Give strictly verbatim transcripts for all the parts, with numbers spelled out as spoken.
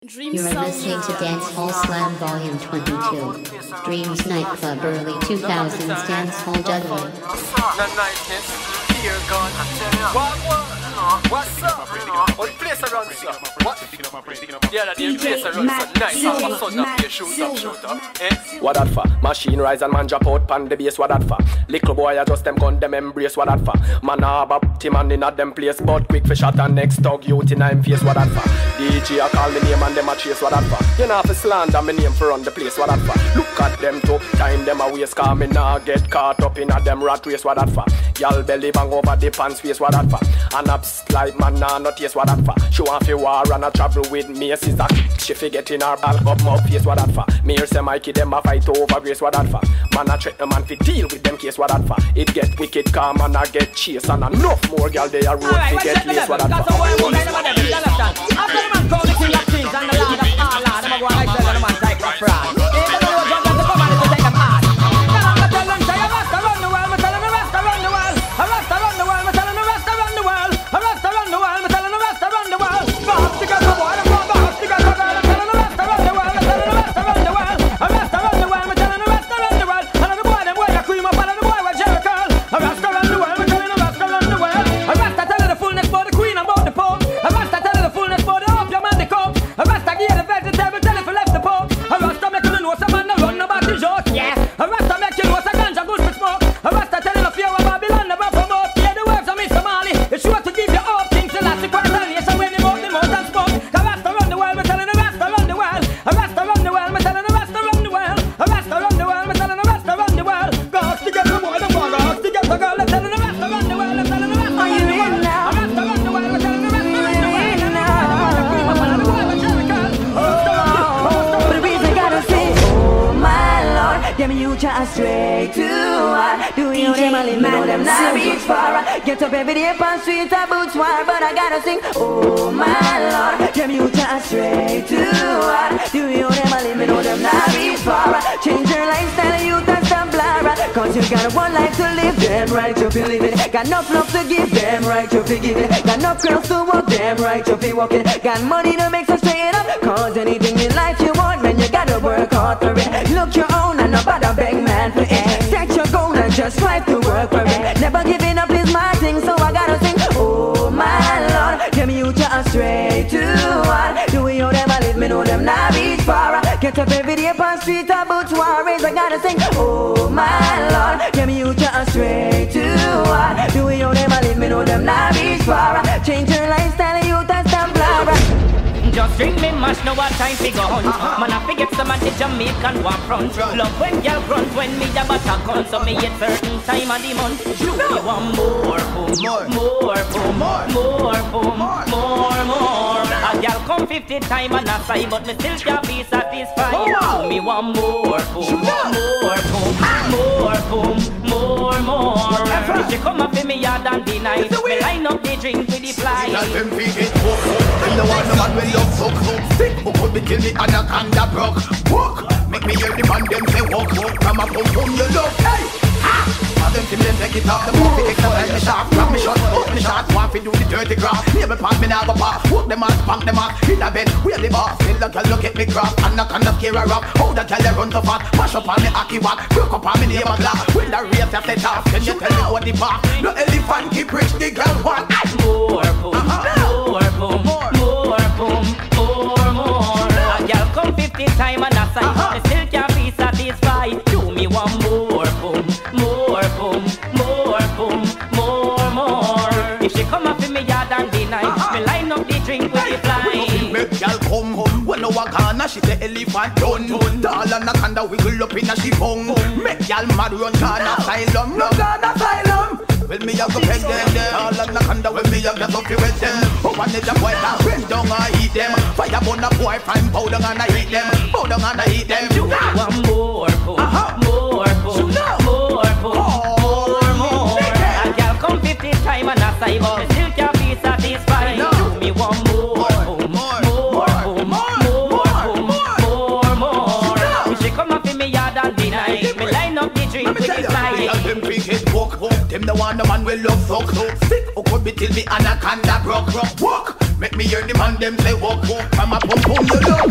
You're listening to Dance Hall Slam Volume twenty-two. Dreams Nightclub Early two thousands Dance Hall Juggling. What's up? What place around here? What? Yeah, the place around so nice. What's on up here? Shoot up, shoot up. Eh? What that for? Machine rise and man drop out pan the base. What that for? Little boy adjust them gun them embrace. What that for? Man a bop team and in a them place. But quick for shot and next dog youth in him face. What that for? D J a call me name and them a chase. What that for? You know for slander me name for run the place. What that for? Look at them too. Time them a waste. Cause me nah get caught up in a them rat race. What that for? Y'all belly bang over the pants face. What that for? And ups like man nah not taste. What that for? Show off your war and a travel with me. She's a she forget in her ball up my face. What that for? Me hear say Mikey them a fight over grace. What that for? Man a threat no man fi deal with them case. What that for? It get wicked calm and a get chase. And enough more girl they a road fi get lace. What that for? After the man call the king of kings and the lord of all lords, I'm a go like the man type of fraud. Even though you're drunk to come and to take them hard. Then I'm gonna tell them say a rasta run the world. Me tell them a rasta run the world. A rasta run the world. Me tell them a rasta run the world. A rasta run the world. Me tell them a rasta run the world. Boss to get the boy, I'm going boss to get the girl. I'm telling a rasta run the world. Me tell them a rasta run the world. A rasta run the world. Me tell them a rasta run the world. And the boy them boy that cream up and the boy with Jerry curl. A rasta run the world. Me tell them a rasta run the world. A rasta tell the fullness for the queen and about the pope. A rasta tell the fullness for the up your man the coke. A rasta give the vegetable tell if you left the poke. A rasta make you know some man no run about the joke. Yeah. A rasta make you know some ganja good for smoke. A rasta tell you no fear of Babylon never promote. Yeah, the words of Mister Marley. It's sure to give you up things to last the quarter when they mouth the mouth and smoke. A rasta run the world, me telling the rasta run the world. A rasta run the world, me telling the rasta run the world. A rasta run the world, me telling the rasta run the world. Gosh to get the boy, the boy, gosh to get the girl. I'm telling the rasta run the world, I'm telling the rasta run the world. A rasta run the world, me telling the rasta run the world. Them you just straight to what? Do you them a live, know them not reach far. Get up every day on street a boots war. But I gotta sing, oh my Lord. Them you just straight to what? Do you them a live, know them not reach far. Change your lifestyle, you touch the blur. Cause you got one life to live, damn right you feel living. Got enough love to give, damn right you feel giving. Got enough girls to walk, damn right you feel walking. Got money to make so straight up. Cause anything in life you want, man, you gotta work hard for it. Look your own and nobody beg man for it. Set your goal and just strive to work for it. Never giving up is my thing, so I gotta sing, oh my Lord. Them you just straight to what? Do we know them a live, me know them not reach far. Get up every day on street about warriors. I gotta sing, oh my Lord. Them you just straight to what? Do we know them a live, me know them not reach far. Change your lifestyle, you touch them flower. Just drink me mash, no what time fi go hunt. uh-huh. Man I forget some of the Jamaican one front. Love when girl grunt when me a butter cunt. So me at certain time of the month. You no. Me want more boom, more, more boom, more, more boom, more, more, more. A girl come fifty time and a sigh, but me still can't be satisfied. Oh. Me want more boom, no. more boom, more boom, more, more. If she come up in me yard and the night, me line up the drink with the fly. I don't want no man with love fuck. Sick who could be till me anaconda broke. Walk, make me hear the man them say walk. Come up pum pum you love. Hey, ha! All them team them take it off. The movie exercise me sharp, grab me shot, hold me shot. Want fi do the dirty graph. Never pass me now go pass. Walk them out, spank them out. In a bed, we are the boss. Still the girl look at me graph. Anaconda scare a rock. How the girl they run so fast. Mash up on me hockey walk. Broke up on me name a glass. When the race a set off, can you tell me what the back? No elephant keep rich, the girl want. More boom, more boom, more boom, more, more. A girl come fifty time and a sign, uh-huh. Me still can't be satisfied. Do me one more boom, more boom, more boom, more, more. If she come up in me yard and the night, uh-huh. Me line up the drink with the fly. Make girl come home, when no one can, she say elephant done. Doll and anaconda wiggle up in a she bung. Make girl mad run can asylum, no can asylum. Well, me a go peg them, them. All of anaconda when me a get up with them. Oh, one of them boy that bend down and eat them. Fire burn a boy from bow down and I eat them. Bow down and I eat them. You got one more boom, uh-huh. more boom, more boom, more, more. A girl come fifty time and a sigh, but me still can't be satisfied. Do me one more boom, more boom, more boom, more, more. If she come up in me yard and the night, me line up the drink with the fly. Them the one the man will love fuck. Sick who could be till me anaconda broke. Walk, make me hear the man them say walk. Walk, from a pum pum you love.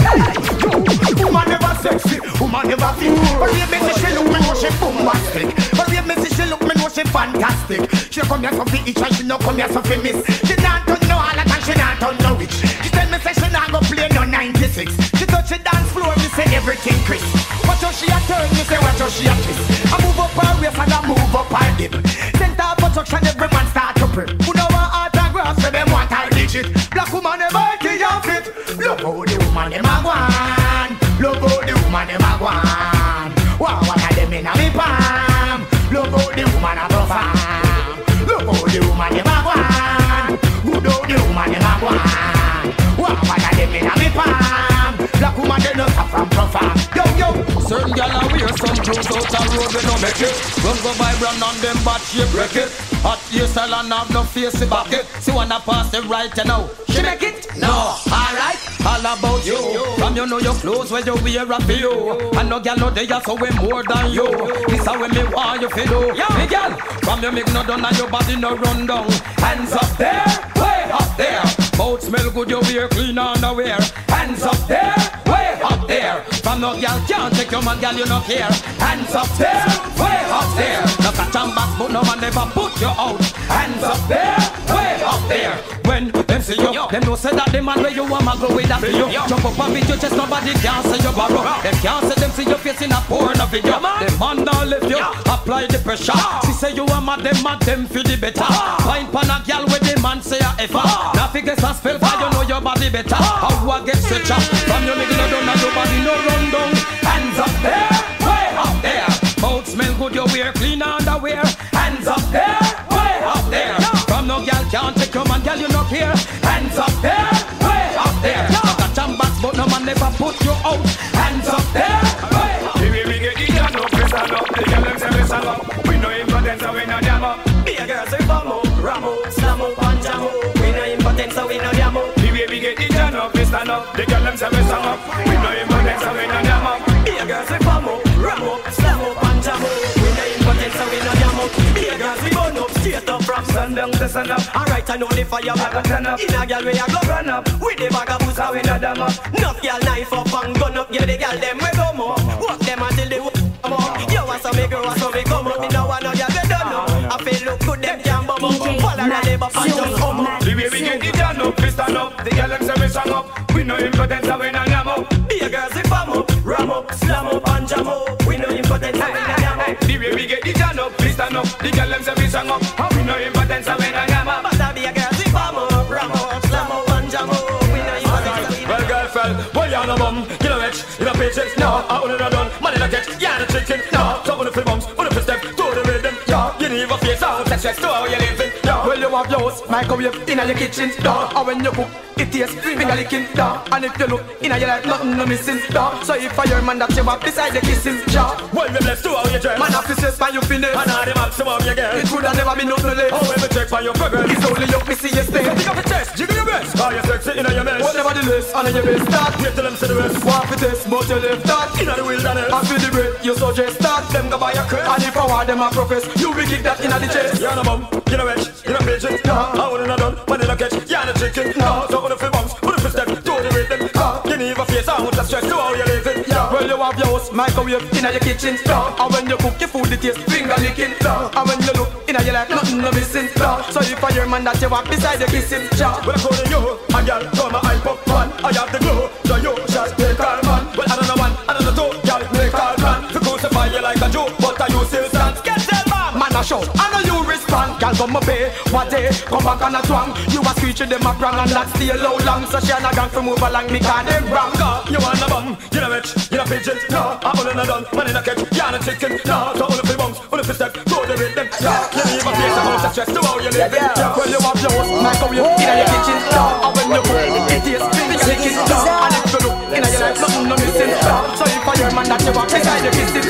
she come here so fi each and she no come here so fi miss. She not turn no all and she not turn no rich. She tell me say she not go play no ninety-six. She touch the dance floor, me say everything crisp. Watch how she a turn, me say watch how she a twist. I move up her waist and I move up her hip. Center of attraction, every man start to prep. Who know want autographs, so them want her digit. Black woman never kill your fit. Look how the woman dem a go on. Look how the woman dem a go on. Wow, one of them inna me palm. Look how the woman a perform. Look how the woman dem a go on. Good how the woman dem a go on. Wow, one of them inna me palm. Black woman dem no stop from perform. Yo yo. Certain gyal a wear some clothes out the road we no make it. Run go vibrant on them bad shape break it. Hot hairstyle and have no face to back it. See wanna pass the right you know. She make it? No. Alright. All about you. From you know your clothes where you wear a few. And no gyal no they are so way more than you. This how we me want you feel do. Me gyal. From you make no done and your body no run down. Hands up there, way up there. Both smell good you wear clean underwear. Hands up there, way up there. From no gyal can't take your man gyal you no care. Hands up there, way up there. No catch and back but no man never put you out. Hands up there, way up there. When them see you, them know say that the man where you want to go with that video. Jump up and beat your chest, nobody can say you borrow. Them can't say them see your face in a porn video. Them man don't lift you, apply the pressure. She say you want mad, them mad, them feel the better. Find pan a girl with the man say a effa. Now figure some spell for you know your body better. How I get stretcher from your nigga no down and your body no run down. Hands up there, way up there. Both smell good, you wear clean underwear. Hands up there, way up there. From no girl can't take your man, girl you no care. Hands up there, way up there. No catch and bats, but no man never put you out. Hands up there, way up there. The way we get it done up, we stand up. The girl them say we stand up. We no impotence, so we no jam up. Be a girl say bam up, ram up, slam up and jam up. We no impotence, so we no jam up. The way we get it done up, we stand up. The girl them say we stand up. We no impotence, so we no jam up. Be a girl say bam up, ram up, slam up and jam up. We no impotence, so we no jam up. Be a girl say burn up, straight up from sundown to sun up. Alright, I know the fire back a turn up. In a girl we a go run up. With the bag of booze, how we no dam up. Enough girl knife up and gun up. Yeah, the girl them we go more. Walk them until they walk more. You want some girl, want some come up. Me no want no girl we don't know. I feel look good, them can't bum up. Follow the labor and just come up. The way we get it done up, we stand up. The girl them say we strong up. We no impotence, so we no jam up. Be a girl say bam up, ram up, slam up and jam up. We no impotence, so we no jam up. The way we get it done up, we stand up. The girl them say we strong up. We no impotence, so we no jam up. But I be a girl say bam up, ram up, slam up and jam up. We no impotence, so we no jam up. Well, girl, fell, boy, you no bum. You no rich, you no patience, no. I wanna done, money no catch, yeah, the chicken, no. So wanna feel bums, wanna feel step, to the rhythm, yeah. You need a face out, that's stress, to how you living, yeah. Well, you have yours, microwave in your kitchen, yeah. And when you cook, it tastes finger licking, yeah. And if you look in your life, nothing no missing, yeah. So if I your man that you have beside the kissing, yeah. Well, you blessed to how you dress. Man, officers by your finish. And all the maximum you get. It could have never been nothing less. Oh, when we check by your progress, it's only you we see your stay. Pick up your chest, jiggle your best. How you sexy in your mess. Whatever the list, and your best start. Wait till them see the rest. Walk with this, but you left that. In the wilderness. I feel the breath, you so just start. Them go buy your crest. And if I want them a profess, you will kick that in the chest. You're no bum, you're no wretch, you're no patient. No, I wouldn't have done, but they don't catch. You're no chicken. No, so wanna feel bums, wanna feel step, do the rhythm. You need a face out, that's stress to how you living. Well, you have your house, microwave in your kitchen. And when you cook your food, it tastes finger licking. And when you look in your life, nothing no missing. So if I your man that you walk beside the kissing. Well, according to you, a girl come a hype up man. I have the glow, so you just take all man. Well, I don't know one, I don't know two, girl make all man. To crucify you like a joke, but are you still stand? Get them man! Man a shout, I know you respond. Girl come up here, what day, come back on a twang. You a screech them a prang and that stay low long. So she and a gang from move along, me can them brang. You want a bum, you no rich, you no pigeon. No, I'm only no done, man in a catch, you no chicken. No, so only for bums, only for step, go to rhythm. Yeah, you need a face about the stress to how you live. Yeah, well you have your house, microwave in your kitchen. No, and when you cook, it tastes finger licking. No, and if you look in your life, nothing no missing. So if I your man that you walk beside the kissing.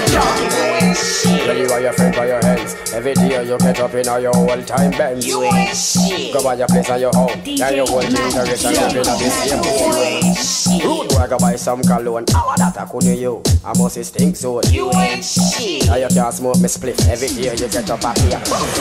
Well, you are your friend for your hands. Every day you get up in your whole time bends. You ain't shit. Go by your place and your home. Now you whole generation living at the same home. Rude boy go buy some cologne. How that I couldn't you? I must stink so. You ain't shit. Now you can't smoke me spliff. Every day you get up here.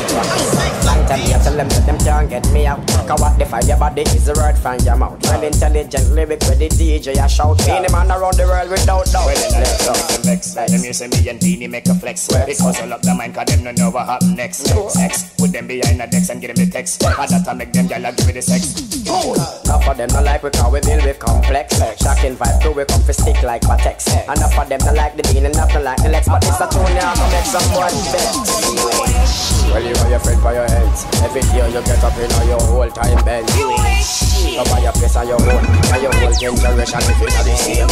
Long time you tell them that them can't get me out. Cause what they find your body is the word from your mouth. Well intelligent lyric with the D J a shout. Any man around the world without doubt. Some vex. Them you say me and Beanie make a flex. Because I love the mind, cause them no know what happen next. Sex, put them behind the decks and give them the text. And that I make them gyal give me the sex. Enough of them no like we cause we deal with complex. Shocking vibe too, we come for stick like Patex. Enough of them no like the bean, enough no like the legs. But it's a tune now to make someone vex. Well, you got your friend for your heads. Every day you get up in your whole time bend. Go buy your place on your own, and your whole generation if you not the same.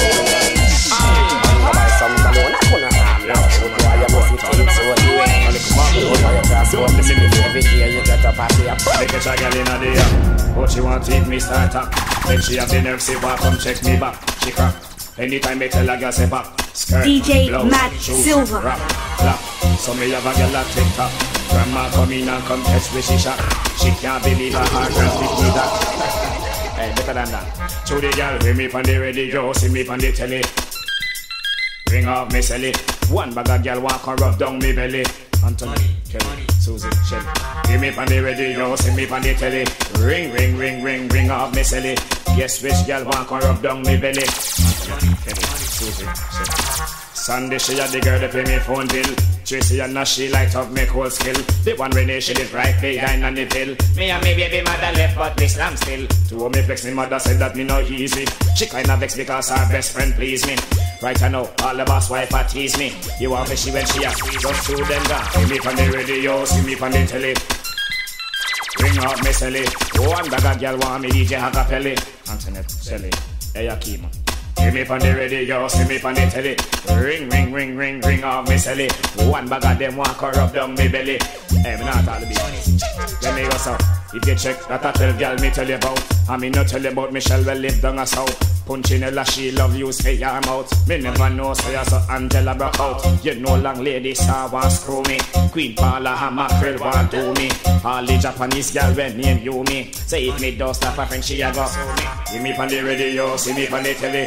Go buy some cologne, I couldn't harm you. Go buy your pussy things, so you ain't. Go buy your grass, go up every day you get up happy. Make a girl in the air, but she want to take me start up. Then she have the nerve, say, "Walk, come check me back." She crack. Anytime they tell a girl say back, skirt, D J blouse, Matt shoes, Silver. rap, clap. So me have a girl that tick tock. Grandma come in and come catch me, she shot. She can't believe her heart can pick me that. Hey, better than that. To the girl, hear me on the radio, see me on the telly. Ring off me silly. One bag of girl walk and rub down me belly. Anthony, Kelly, Susie, Shelly. Hear me on the radio, see me on the telly. Ring, ring, ring, ring, ring off me silly. Guess which girl walk and rub down me belly. Anthony, Kelly, Susie, Shelly. Sunday she had the girl to pay me phone bill. Tracy and Nash she light up me cold skill. The one Renee she did right behind on the pill. Me and me baby mother left but me slam still. Two of me flex me mother said that me no easy. She kinda vex because her best friend please me. Right I know all the boss wife a tease me. You want she when she a squeeze us through them down. See me on the radio, see me on the telly. Ring out me silly. One bag of girl want me D J Hakapelli. Antoinette Shelly, hey Akima. See me on the radio, see me on the telly. Ring, ring, ring, ring, ring off me silly. One bag of them walk her up down me belly. Hey, me not all the business. Let me go so. If you check that I tell girl me tell you about. I me not tell you about Michelle well live down a south. Punchinella she love you say your mouth. Me never know say so, so Angela broke out. You know long lady saw want screw me. Queen Paula hammer krill want do me. All the Japanese girl when name you me. Say if me don't stop a friend she a go sue me. See me on the radio, see me on the telly.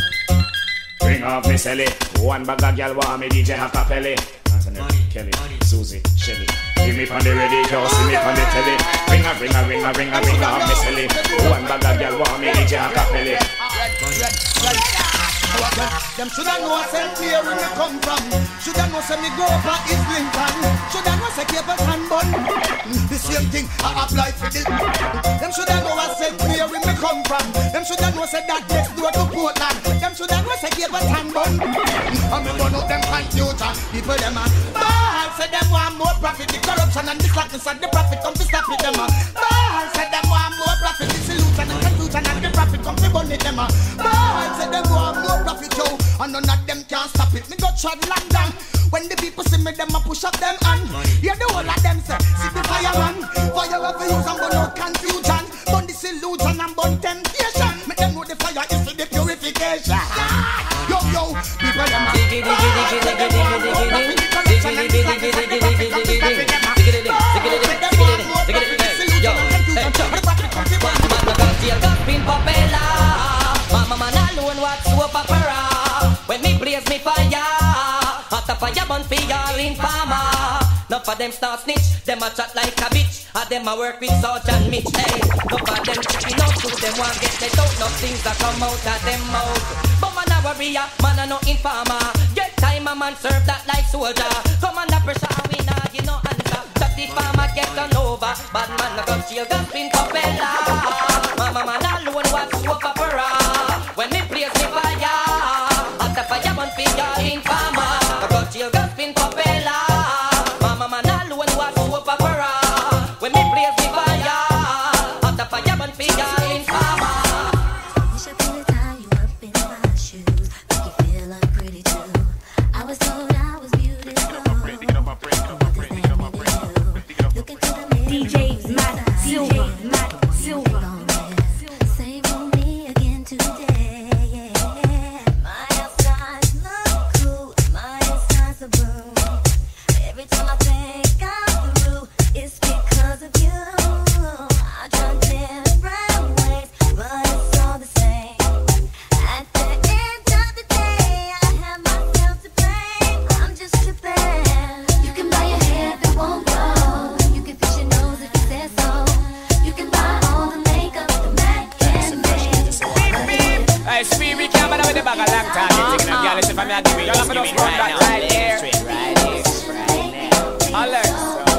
Ring off me silly. One bag of girl want me D J Hakapelli. Anthony, Kelly, Susie, Shelly. See me on the radio, see me on the telly. Ring a ring a ring a ring a ring off me silly. One bag of girl want me D J Hakapelli. Them shoulda know say where we come from. Shoulda know say me grow up at East Lincoln. Shoulda know say Cape Town bun. The same thing I apply for this. Them shoulda know say where we come from. Them shoulda know say that next door to Portland. Them shoulda know say Cape Town bun. And me burn up them computer. People them a ball say them want more profit. The corruption and the slackness and the profit come to stop it them a ball say them want more profit. The solution and confusion and the profit come to burn it them a ball say them want more profit yo. And none of them can stop it. Me go trod London. When the people see me, them a push up them hand. Yeah, the whole of them say, see the fireman. Fire up for use and burn out confusion. Burn this illusion and burn temptation. Make them know the fire is for the purification. Yo, yo, people them a diggy, diggy, diggy, diggy, diggy, diggy, diggy, diggy, diggy, diggy, diggy, when me blaze me fire, hot a fire burn for y'all in farmer. None of them start snitch, them a chat like a bitch. And them a work with Sergeant Mitch. Hey, none of them chicken out to them want get let out. No things that come out of them mouth. But man a warrior, man a no informer. Get time a man serve that like soldier. Come under pressure and we nah you no answer. That the farmer get on over. Bad man a got shield and spin propeller. Mama man alone was soap opera. When me blaze me fire, hot a fire burn for y'all in farmer. I got shield and spin propeller. Mama man alone was soap opera. When me blaze me fire, hot a fire burn for y'all in farmer. Wish I could tie you up in my shoes, make you feel like pretty too. I was told I was beautiful. Look into the mirror. D J Matt Silver, Matt Silver. Same for me again today. My outside's look cool, my inside's a boom. Every time I think I'm through, it's because of you. I tried different ways, but it's all the same. At the end of the day, I have myself to blame. I'm just tripping. You can buy your hair that won't grow. You can fix your nose if you say so. You can buy all the makeup the Mac can make. Hey, Speed, we can't bother with the bag a long time. You taking a girl, it's a If I'm not giving you, give me right now. Right here. Right here. Alex.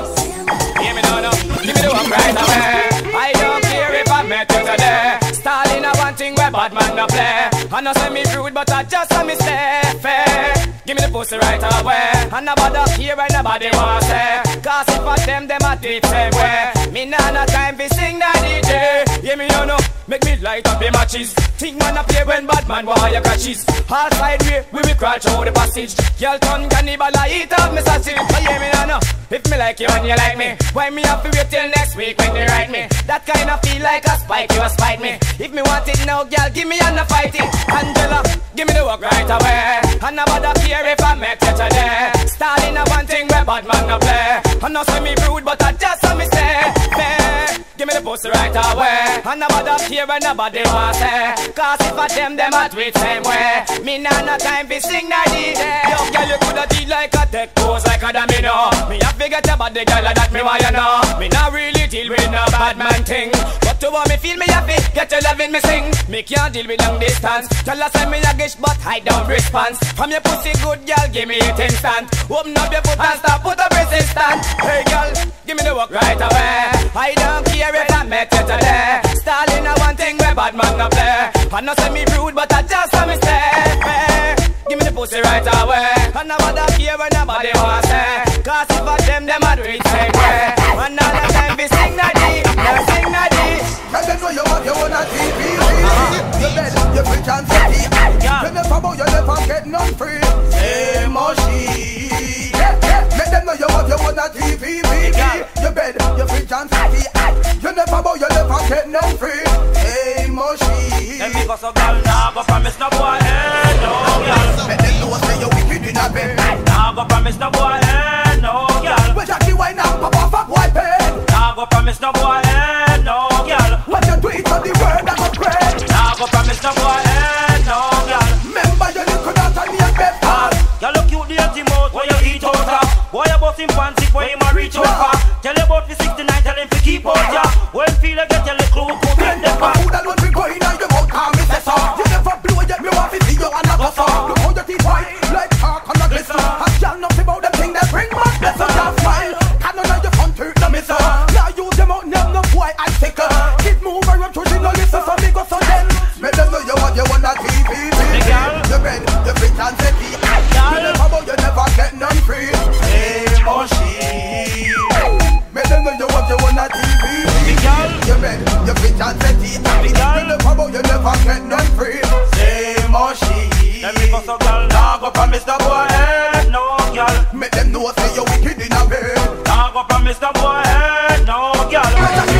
Hear me now, now. Give me the one right away. I don't care if I met you today. Stalin a one thing where bad man no play. I know say me rude, but I just a mistake. Give me the pussy right away. And nobody here and nobody want say. Cause if I them, them a deep same way. Me nah no time fi sing the D J. Hear me you know, make me light up the matches. Think man a play when bad man want you catches. All side way, we will crawl through the passage. Girl turn cannibal, I eat up me sausage. But hear me now, if me like you and you like me, why me have to wait till next week when you write me? That kind of feel like a spike, you a spite me. If me want it now, girl, give me and a fight it. Angela, give me the work right away. And nobody care if I met you today. Starting a one thing where bad man no play. I know say me rude, but I just a mistake. Give me the pussy right away. And nobody care and nobody want say. Cause if I them, them a do it same way. Me nah no time fi sing na D J. Yo, girl, you coulda did like a tech pose like a domino. Me a figure your body, girl, that me want you know. Me nah really deal with no bad man thing. But to what me feel me happy, get your loving me sing. Me can't deal with long distance. Tell us send me a gish, but hide down response. From your pussy good, girl, give me it instant. Open up your foot and stop, put up resistance. Hey, girl, give me the work right away. I don't care if I met you today. Stalin a one thing where bad man no play. I know say me rude, but I just a mistake. Hey, give me the pussy right away. And nobody care when nobody want say. Cause if I them, them a do it same way. And all the time we sing na D, now sing na D. Tell them know you want you on a T V. You bed, you rich and pretty. You never bow, you never get none free. Same old shit. Let them know you want you on a T V. You bed, you rich and pretty. You never bow, you never get none free. Same old shit. Them because of girl now go promise no boy, eh, no girl. Let them know say you wicked in a bed. Now go promise no boy, eh, no girl. Well, Jackie, why now, Papa, fuck white pen? Now go promise no boy, eh, no girl. What you do it for the word that go spread? Now go promise no boy, eh, no girl. Remember you little daughter me a bed pass. Girl look cute the empty mouth where you eat out of. Boy you bust him fancy where him a reach out for. Tell you about the sixty-nine, tell him to keep out ya. When feel like get your little hook, put in the pan. Food alone we go in and you mouth calm me say so. You never blow yet me want to see you and a go so. Look how your teeth white like chalk on a glisten. A girl nothing about them thing that bring back bless her. Just smile, cannon on your front tooth no miss her. Now use them out name no boy I take her. Kid move around to she no listen so me go so then. Make them know you want you want a T V. You bed, you fit and set the eye. You never bow, you never get none free. Same old shit. Make them know you want you want a T V. You bed, you fit and set the eye. You never bow, you never get none free. Same old shit. Them because of girl now go promise no boy, eh, no girl. Make them know say you wicked in a bed. Now go promise no boy, eh, no girl.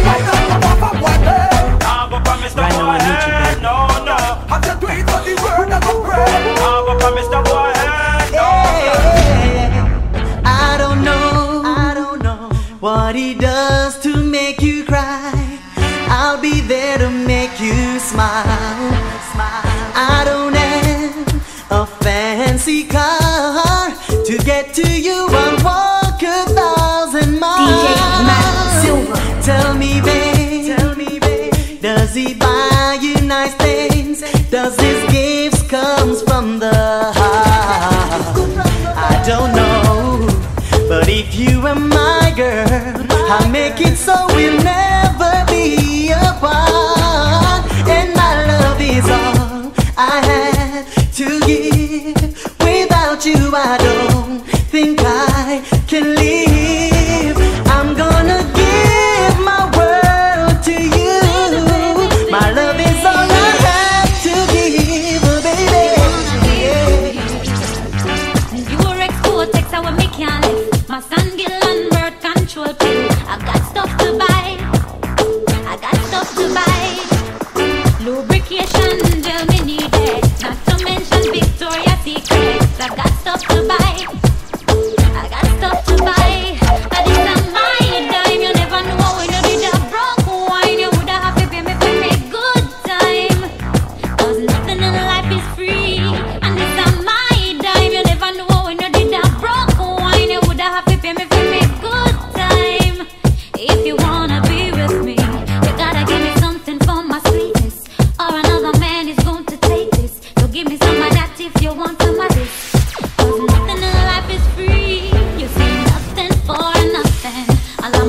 Now go promise no boy, eh, no, no. Have you do it for the word that go spread? Now go promise no boy, eh, no girl. I don't know, I don't know what he does to make you cry. I'll be there to make you smile. I don't have a fancy car to get to you. I'll walk a thousand miles. D J Matt Silver. Tell me, babe, tell me, babe, does he buy you nice things? Does his gifts comes from the heart? I don't know, but if you were my girl, I'll make it so we'll never be apart. And my love is all I have to give. Without you I don't think I can live. I'm gonna give my world to you. My love is all I have to give, baby. Yeah. You were ex-cortex, I will make you live. My son Gil and birth control pill. I got stuff to buy. I got stuff to buy. Lubrication gel me needed. Not to mention Victoria's Secret. I got stuff to buy. I got stuff to buy. But it's not my dime. You never know when you did a broke wine. You woulda have to pay me for a good time. Cause nothing in life is free. And it's not my dime. You never know when you did a broke wine. You woulda have to pay me for a good time. If you wanna be with me, you gotta give me something for my sweetness, or another man is going to take this. So give me some of that if you want some of this.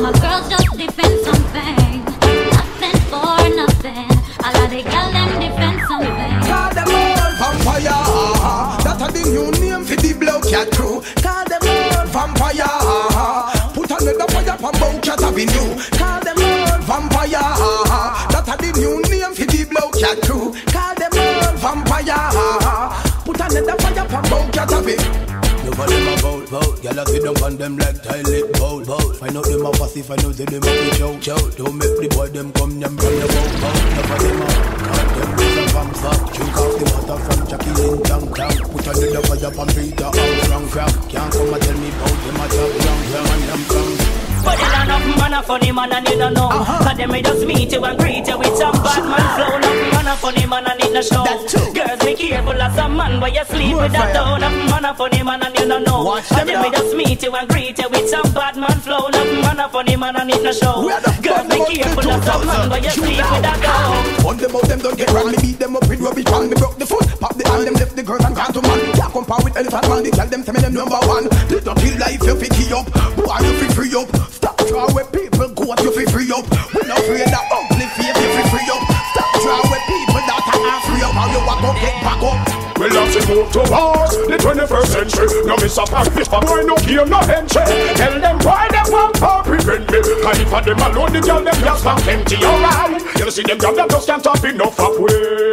my girls just defend something. Nothing for nothing. All of the girls them defend something. Call them all vampire. That's the new name for the blow cat crew. Call them all vampire. Put another fire from Bowcat Avenue. Call them all vampire. That's the new name for the blow cat crew. Call them all vampire. Put another fire from Bowcat Avenue. Nobody them a bowl, bowl. Gyal a sit down on them like toilet bowl, bowl. Find out them a fussy, find out them a be chow, chow. Don't make the boy them come them from your bowl, bowl. Nobody them a call them with a vampire. Drink off the water from Jackie Lynn Tang Tang. Put on the fire from Peter out from crap. Can't come and tell me about them a job young, young and them strong. But you don't know man a funny man and you don't know. uh-huh. Cause them may just meet you and greet you with some bad man flow. Nothing man a funny man and it no show. Girls be careful as a man while you sleep with that dough. Nothing man a funny man and you don't know. Watch them, them may just meet you and greet you with some bad man flow. Nothing man a funny man and it no show. Girls be careful as a man while you sleep with that dough. On them out them don't get wrong. Me beat them up with rubbish pan. Me broke the foot, pop the hand, them left the girl and gone to man. Can't compare with elephant man. They tell them to me them number one. They don't kill life, you fit key up. Boy, you fit free up. Stop trying where people go up, you fit free up. We not afraid that ugly face, you fit free up. Stop trying where people that are free up. How you want to get back up? Well, as we move towards the twenty-first century, no miss a practice, but boy no care, no entry. Tell them why they want to prevent me. Cause if for them alone, the girl them just back empty, alright. You see them girl them just can't have enough halfway.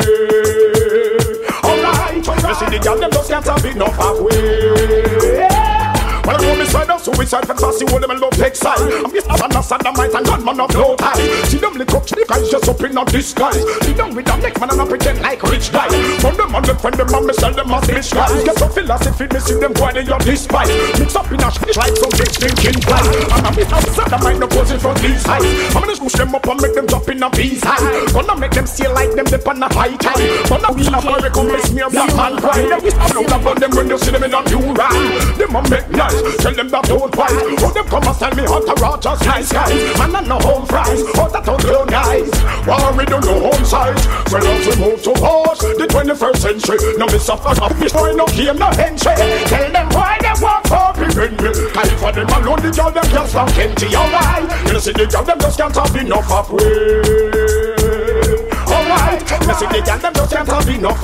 Alright, you see the girl them just can't have enough halfway. Well, I know me side of suicide, fantasy, all them and love take side. I'm just a man of sodomite and gunman of no tie. See them lick up, the guys just up in a disguise. See them with a neck man and I pretend like rich guy. From them on them, friend them and me sell them as bitch guys. Get some philosophy, me see them why they are despise. Mix up in a shit like some big stinking flies. And I'm with a sodomite, no posing from these heights. I'm gonna push them up and make them drop in a piece high. Gonna make them see like them dip on a high tide. Gonna be a fire, come miss me a black man cry. Them is out about them when you see them in a new ride. Them a make nice. Tell them that don't fight. Oh, them come and tell me how to rot just nice guys. Man, I know home fries. Oh, that don't go nice. War we don't know home size. Well, as we move towards the twenty-first century, now we suffer up. This boy no game, no entry. Tell them why they want for prevent me. Cause for them alone, the girl them just from Kenty, alright. You see the girl them just can't have enough halfway. Alright. You see the girl them just can't have enough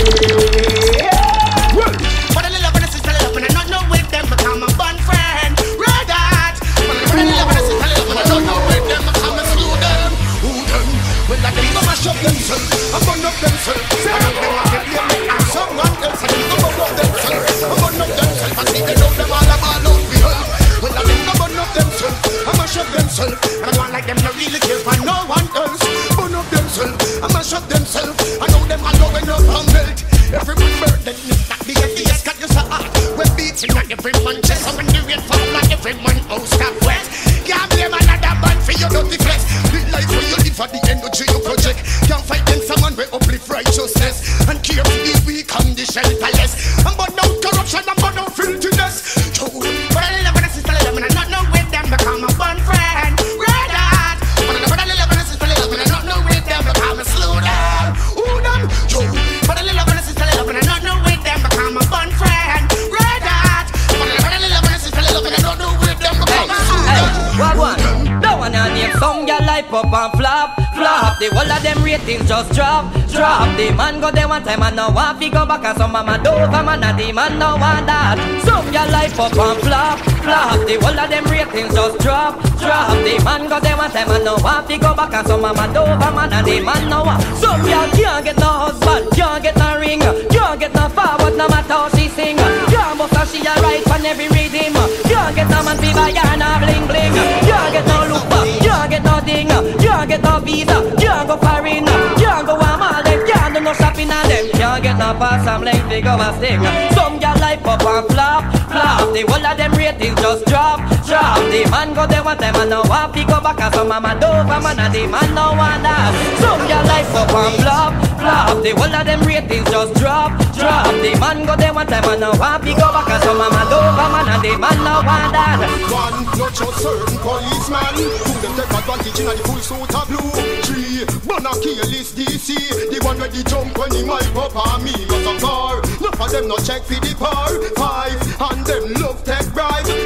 halfway. Well, but a little bit of sister love and I not know with them become a fun friend. Right that. But a little bit of sister love and I don't know with them become a slew them. Who them? Well, I think I'm a shop themselves. I'm one of themselves. I don't know what they play me and someone else. I think I'm one of themselves. I'm one of themselves. I see they know them all about love we help. Well, I think I'm one of themselves. I'm a shop themselves. And I want like them to really care for no one else. One of themselves. I'm a shop themselves. I know them all going up and melt. Every burden is not the ideas. Got you so hot. We're beating like every man chest. And when the rain fall like every man house stop wet. Can't blame another man for your dirty flesh. The life where you live for the energy you project. Can't fight against someone where uplift righteousness. And care for the weak and the shelterless. And burn out corruption and burn out filthiness. Yo, but I love when I sister love and I not know with them become a fun friend. Right that. But I love when I sister love and I not know with them become a slow down. Ooh them. Yo, but I love when I sister love and I not know with them become a fun friend. Right that. But I love when I sister love and I not know with them become a slow down. What one? No one on name some girl like pop and flop, flop. The whole of them ratings just drop, drop. The man go there one time and now want to go back and some mama Dover man and the man no want that. Some girl like pop and flop, flop. The whole of them ratings just drop, drop. The man go there one time and now want to go back and some mama Dover man and the man no want. Some girl can't get no husband, can't get no ring, can't get no forward no matter how she sing. Can't bust her she a right on every rhythm. Can't get no man fi buy her no bling bling. Can't get no look back, can't get no ding, can't get no visa, can't go foreign, can't go a mall, them can't do no shopping on them, can't get no pass and length they go a sting. Some girl like pop and flop, flop. The whole of them ratings just drop, drop. The man go there one time and now want to go back and some mama Dover man and the man no want that. Some girl like pop and flop, flop. The whole of them ratings just drop, drop. The man go there one time and now want to go back and some mama Dover man and the man no want that. One, not just certain policeman who them take advantage in the full suit of blue. Three, Bona kill is D C, the one where the jump when he might pop on me as a car. Look for them not check for the par. Five, and them love take bribe. Six,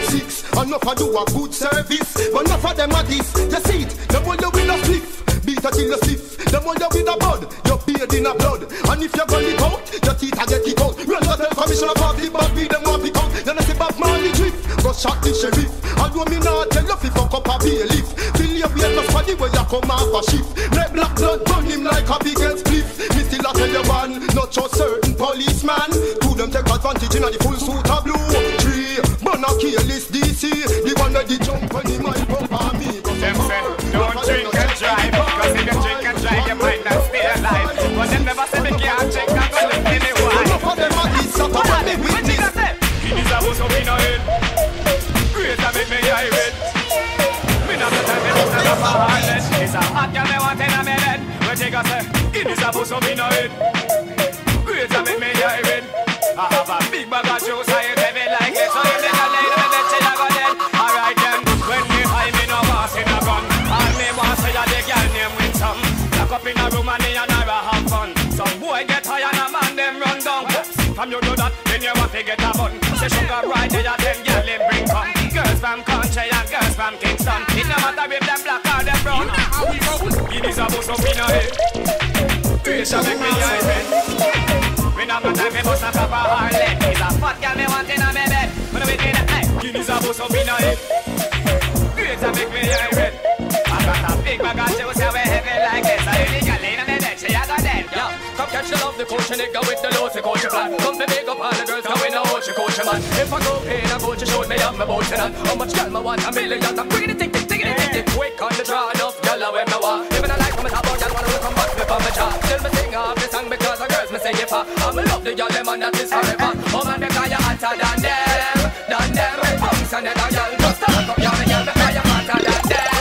Enough of do a good service, but enough of them are this. You see it, the more you win a spliff, beat a till you stiff. The more you win a bud, you bathe in a blood. And if you gun it out, your teeth a get it out. Run the tell commissioner party, but we them want pick out. Then I say Bob Marley drift, go shot the sheriff. Although me not tell you if you fuck up a bailiff. Fill your weight just for the way you come off a shift. Make black blood burn him like a big head spliff. Me still a tell you one, not just certain policeman. Two them take advantage in a the full suit of blue. Three, man a kill this D C. The one that the jump when the mind bump on me. Them say, don't drink and drive, cause if you drink and drive, you might not stay alive. But them never say me can't drink and go live anywhere. Enough of them are this, up on me with this. Guineas a bust up in a head. Great a make me irate. Me not the time me bust up a heartless. It's a hot girl me want in a me bed. We take a say, Guineas a bust up in a head. Great a make me irate. I have a big bag of juice, I ain't heavy like it. So you think I lay down in the chill, I go dead. Alright then, when me high, me no boss in a gun. All me want say that the girl name win some. Lock up in a room and me and her have fun. Some boy get high and a man them run down. From you do that, then you want to get a bun. Say sugar right there, them girl them bring come. Girls from country and girls from Kingston. It no matter if them black or them brown. Guineas a bust up in a head. Grace a make me irate. Me not got time, me bust a top of her leg. It's a fat girl me want in a me bed. When we get it, hey, Guineas a bust up in a head. Grace a make me irate. I got a big bag of juice, yeah, we heavy like this. So you can lay in me bed, she a go dead. Yo, come catch the love, the coach and nigga with the low, coach plan. Come to make up all the girls, come in a watch, coach man. If I go pay, I go to show me up my boat and how much girl me want, a million. I'm bringing it, tick, tick, tick, tick, tick. Quick on the draw, enough girl, I wear my walk. Even I like from a top, girl, wanna come back, flip on my jaw. Tell me sing off the song because the girls me say if I I'm love the girl, them and that is forever. Oh man, because you're hotter than them, than them. Bounce and the girl, just talk up, you're the girl, because you're hotter than them.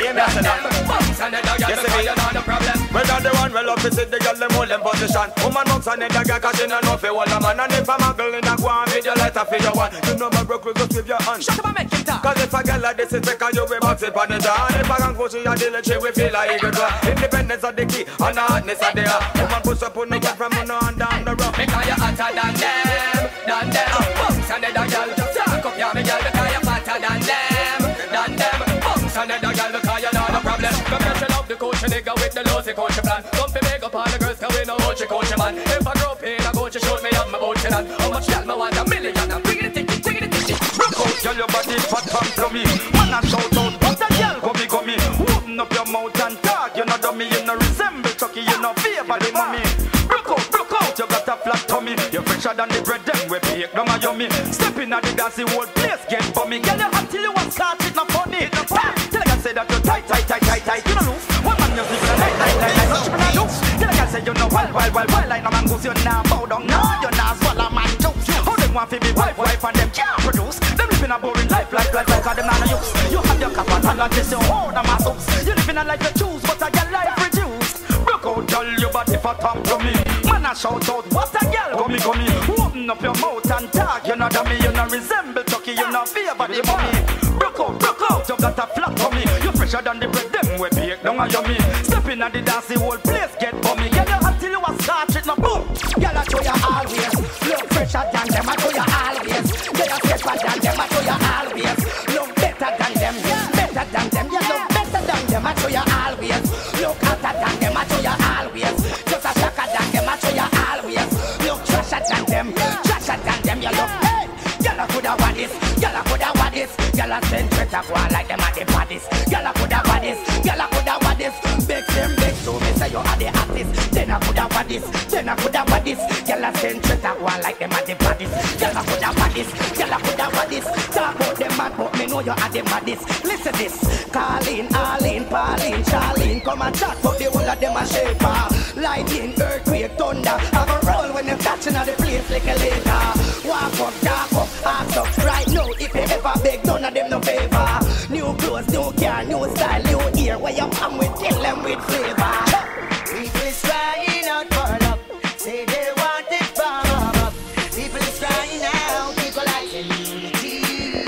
Yes, the problem. Well, I'm the one well up to see the girl them hold them position. Woman box and the girl cause she don't know if you hold a man. And if I'm a girl in a go and video lighter for your one, you know my broke will just with your hand. Shut up and make it talk. Cause if a girl like this is because you will box it on the jaw. And if I can go to your dealer, she will feel like eagle draw. Independence of the key and the hotness of the air. Woman push up on the girl from now and down the road. Because you're hotter than them, than them. Box and the girl, talk up your girl because you're hotter than them, than them. Box and the girl because you're not a problem. Come catch love the coach and nigga with the lousy coach plan. Come to make up all the girls cause we know what you coach man. If I grow up in a coach, you shoot me up my boat and how much girl me want a million. I'm bringing it, ticket, ticket, ticket. Rock out, girl, your body fat from to me. Man, I shout out, what a girl, come come me. Open up your mouth and talk. You know dummy, you know resemble Chucky, you know favor the mommy. Rock out, rock out, you got a flat tummy. You're fresher than the bread, them we bake, no my yummy. Step in at the dancing whole place, get for me. Girl, you hot till you want start, it not funny. It not funny. Till I can say that you're tight, tight, tight, tight, tight. You know loose. One man just live in a light, light, light, light. Not tripping on loose. Till I can say you know wild, wild, wild, wild. Like no man goes, you now bow down. No, you're not swallow man jokes. How them want to be wife, wife, and them can't produce. Them live in a boring life, life, life, life. Cause them not no use. You have your cap and like this, you own a mass hooks. You live in a life you choose, but I get life reduced. Broke out, girl, your body for top to me. Man, I shout out, what a girl, come come me. Open up your mouth and talk. You know dummy, you know resemble Chucky, you know favor the mommy. Broke out, broke out, you got a flat for me. You fresher than the bread, them we bake down a yummy. Step in at the dance, the whole place get bummy. Girl, you hot till you a start it, no boom. Girl, I show you always. Look fresher than them, I show you always. Girl, you stepper than them, I show you always. Look better than them, better than them. You look better than them, I show you always. Look hotter than them, I show you always. Just a shocker than them, I show you always. Look trasher than them, trasher than them. You look, hey, girl, I coulda want this, girl, I coulda want this. Girl, I send Twitter go on like them at the parties. Girl, I coulda want this, girl, I coulda want this. Big them, big so me say you are the artist. Then I coulda want this, then I coulda want this. Girl, I send Twitter go on like them at the parties. Girl, I coulda want this, girl, I coulda want this. Talk about them mad, but me know you are the maddest. Listen this, Carlene, Arlene, Pauline, Charlene, come and chat, but the whole of them a shaper. Lightning, earthquake, thunder, have a roll when them catching at the place like a later. Walk up, dark up, act up, right now. If you ever beg, none of them no favor. New clothes, new car, new style, new ear. Where you come with, kill them with flavor. People is crying out for love, say they want it from up. People is crying out, people like unity.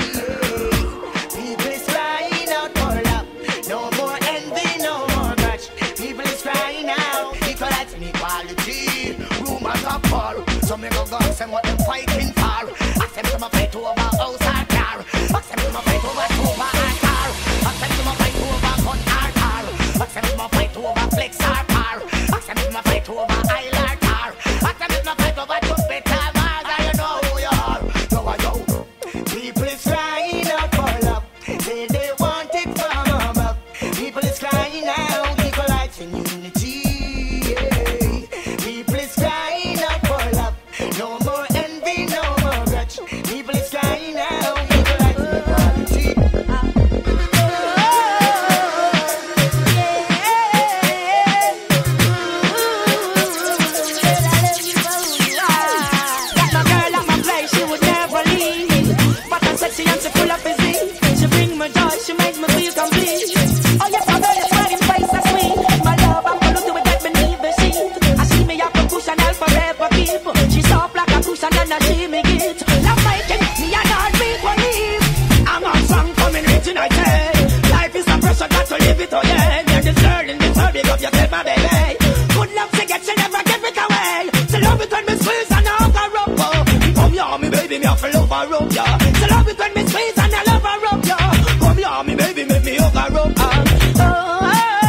People is crying out for love, no more envy, no more grudge. People is crying out, equality and equality. Rumors of war, so me go go ask them what them fighting for. Ask them to my fight over house or car. Ask them to my fight gonna see me get. Love making me and all people leave. I'm on song coming rich and I say, life is a pressure, got to live it, oh yeah. You're this girl in this world, big up yourself, my baby. Good love to get you, never give it away. So love it when me squeeze and I hug her up, oh. Come here, me baby, me have to love her up, yeah. So love it when me squeeze and I love her up, yeah. Come here, me baby, make me hug her up, ah. Oh,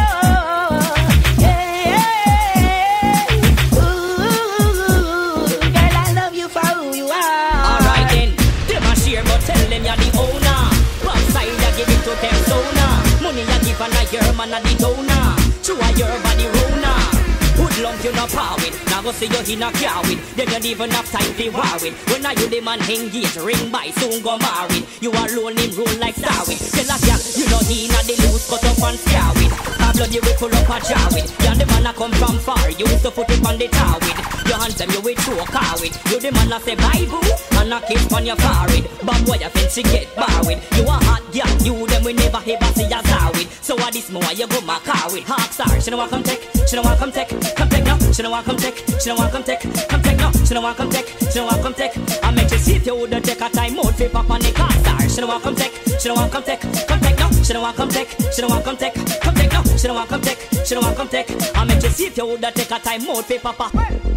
and I your man a the donor. True a your body rona. Good lump you no power with. Now go see you in a car with. Then you don't even have time to war with. When I you the man engage, ring by, soon go married. You alone him roll like star with. Tell a girl, you know he not the loose, cut up and scar with. A blood you will pull up a jar with. You the man a come from far, you used to put it on the tar with. Your hands them you will throw a car with. You the man a say bye boo, and a kiss on your forehead. But boy you fancy get bar with. You a hot girl, you them we never ever see a star with. So what this more you go my car with. Hot star, she no want come take, she no want come take, come take no. She no want come take, she no want come take, come take no. She no want come take, she no want come take. I make you see if you woulda take a time out for pop on the car star. She no want come take, she no want come take, come take no. She no want come take, she no want come take, come take no. She no want come take, she no want come take. I make you see if you woulda take a time out for papa.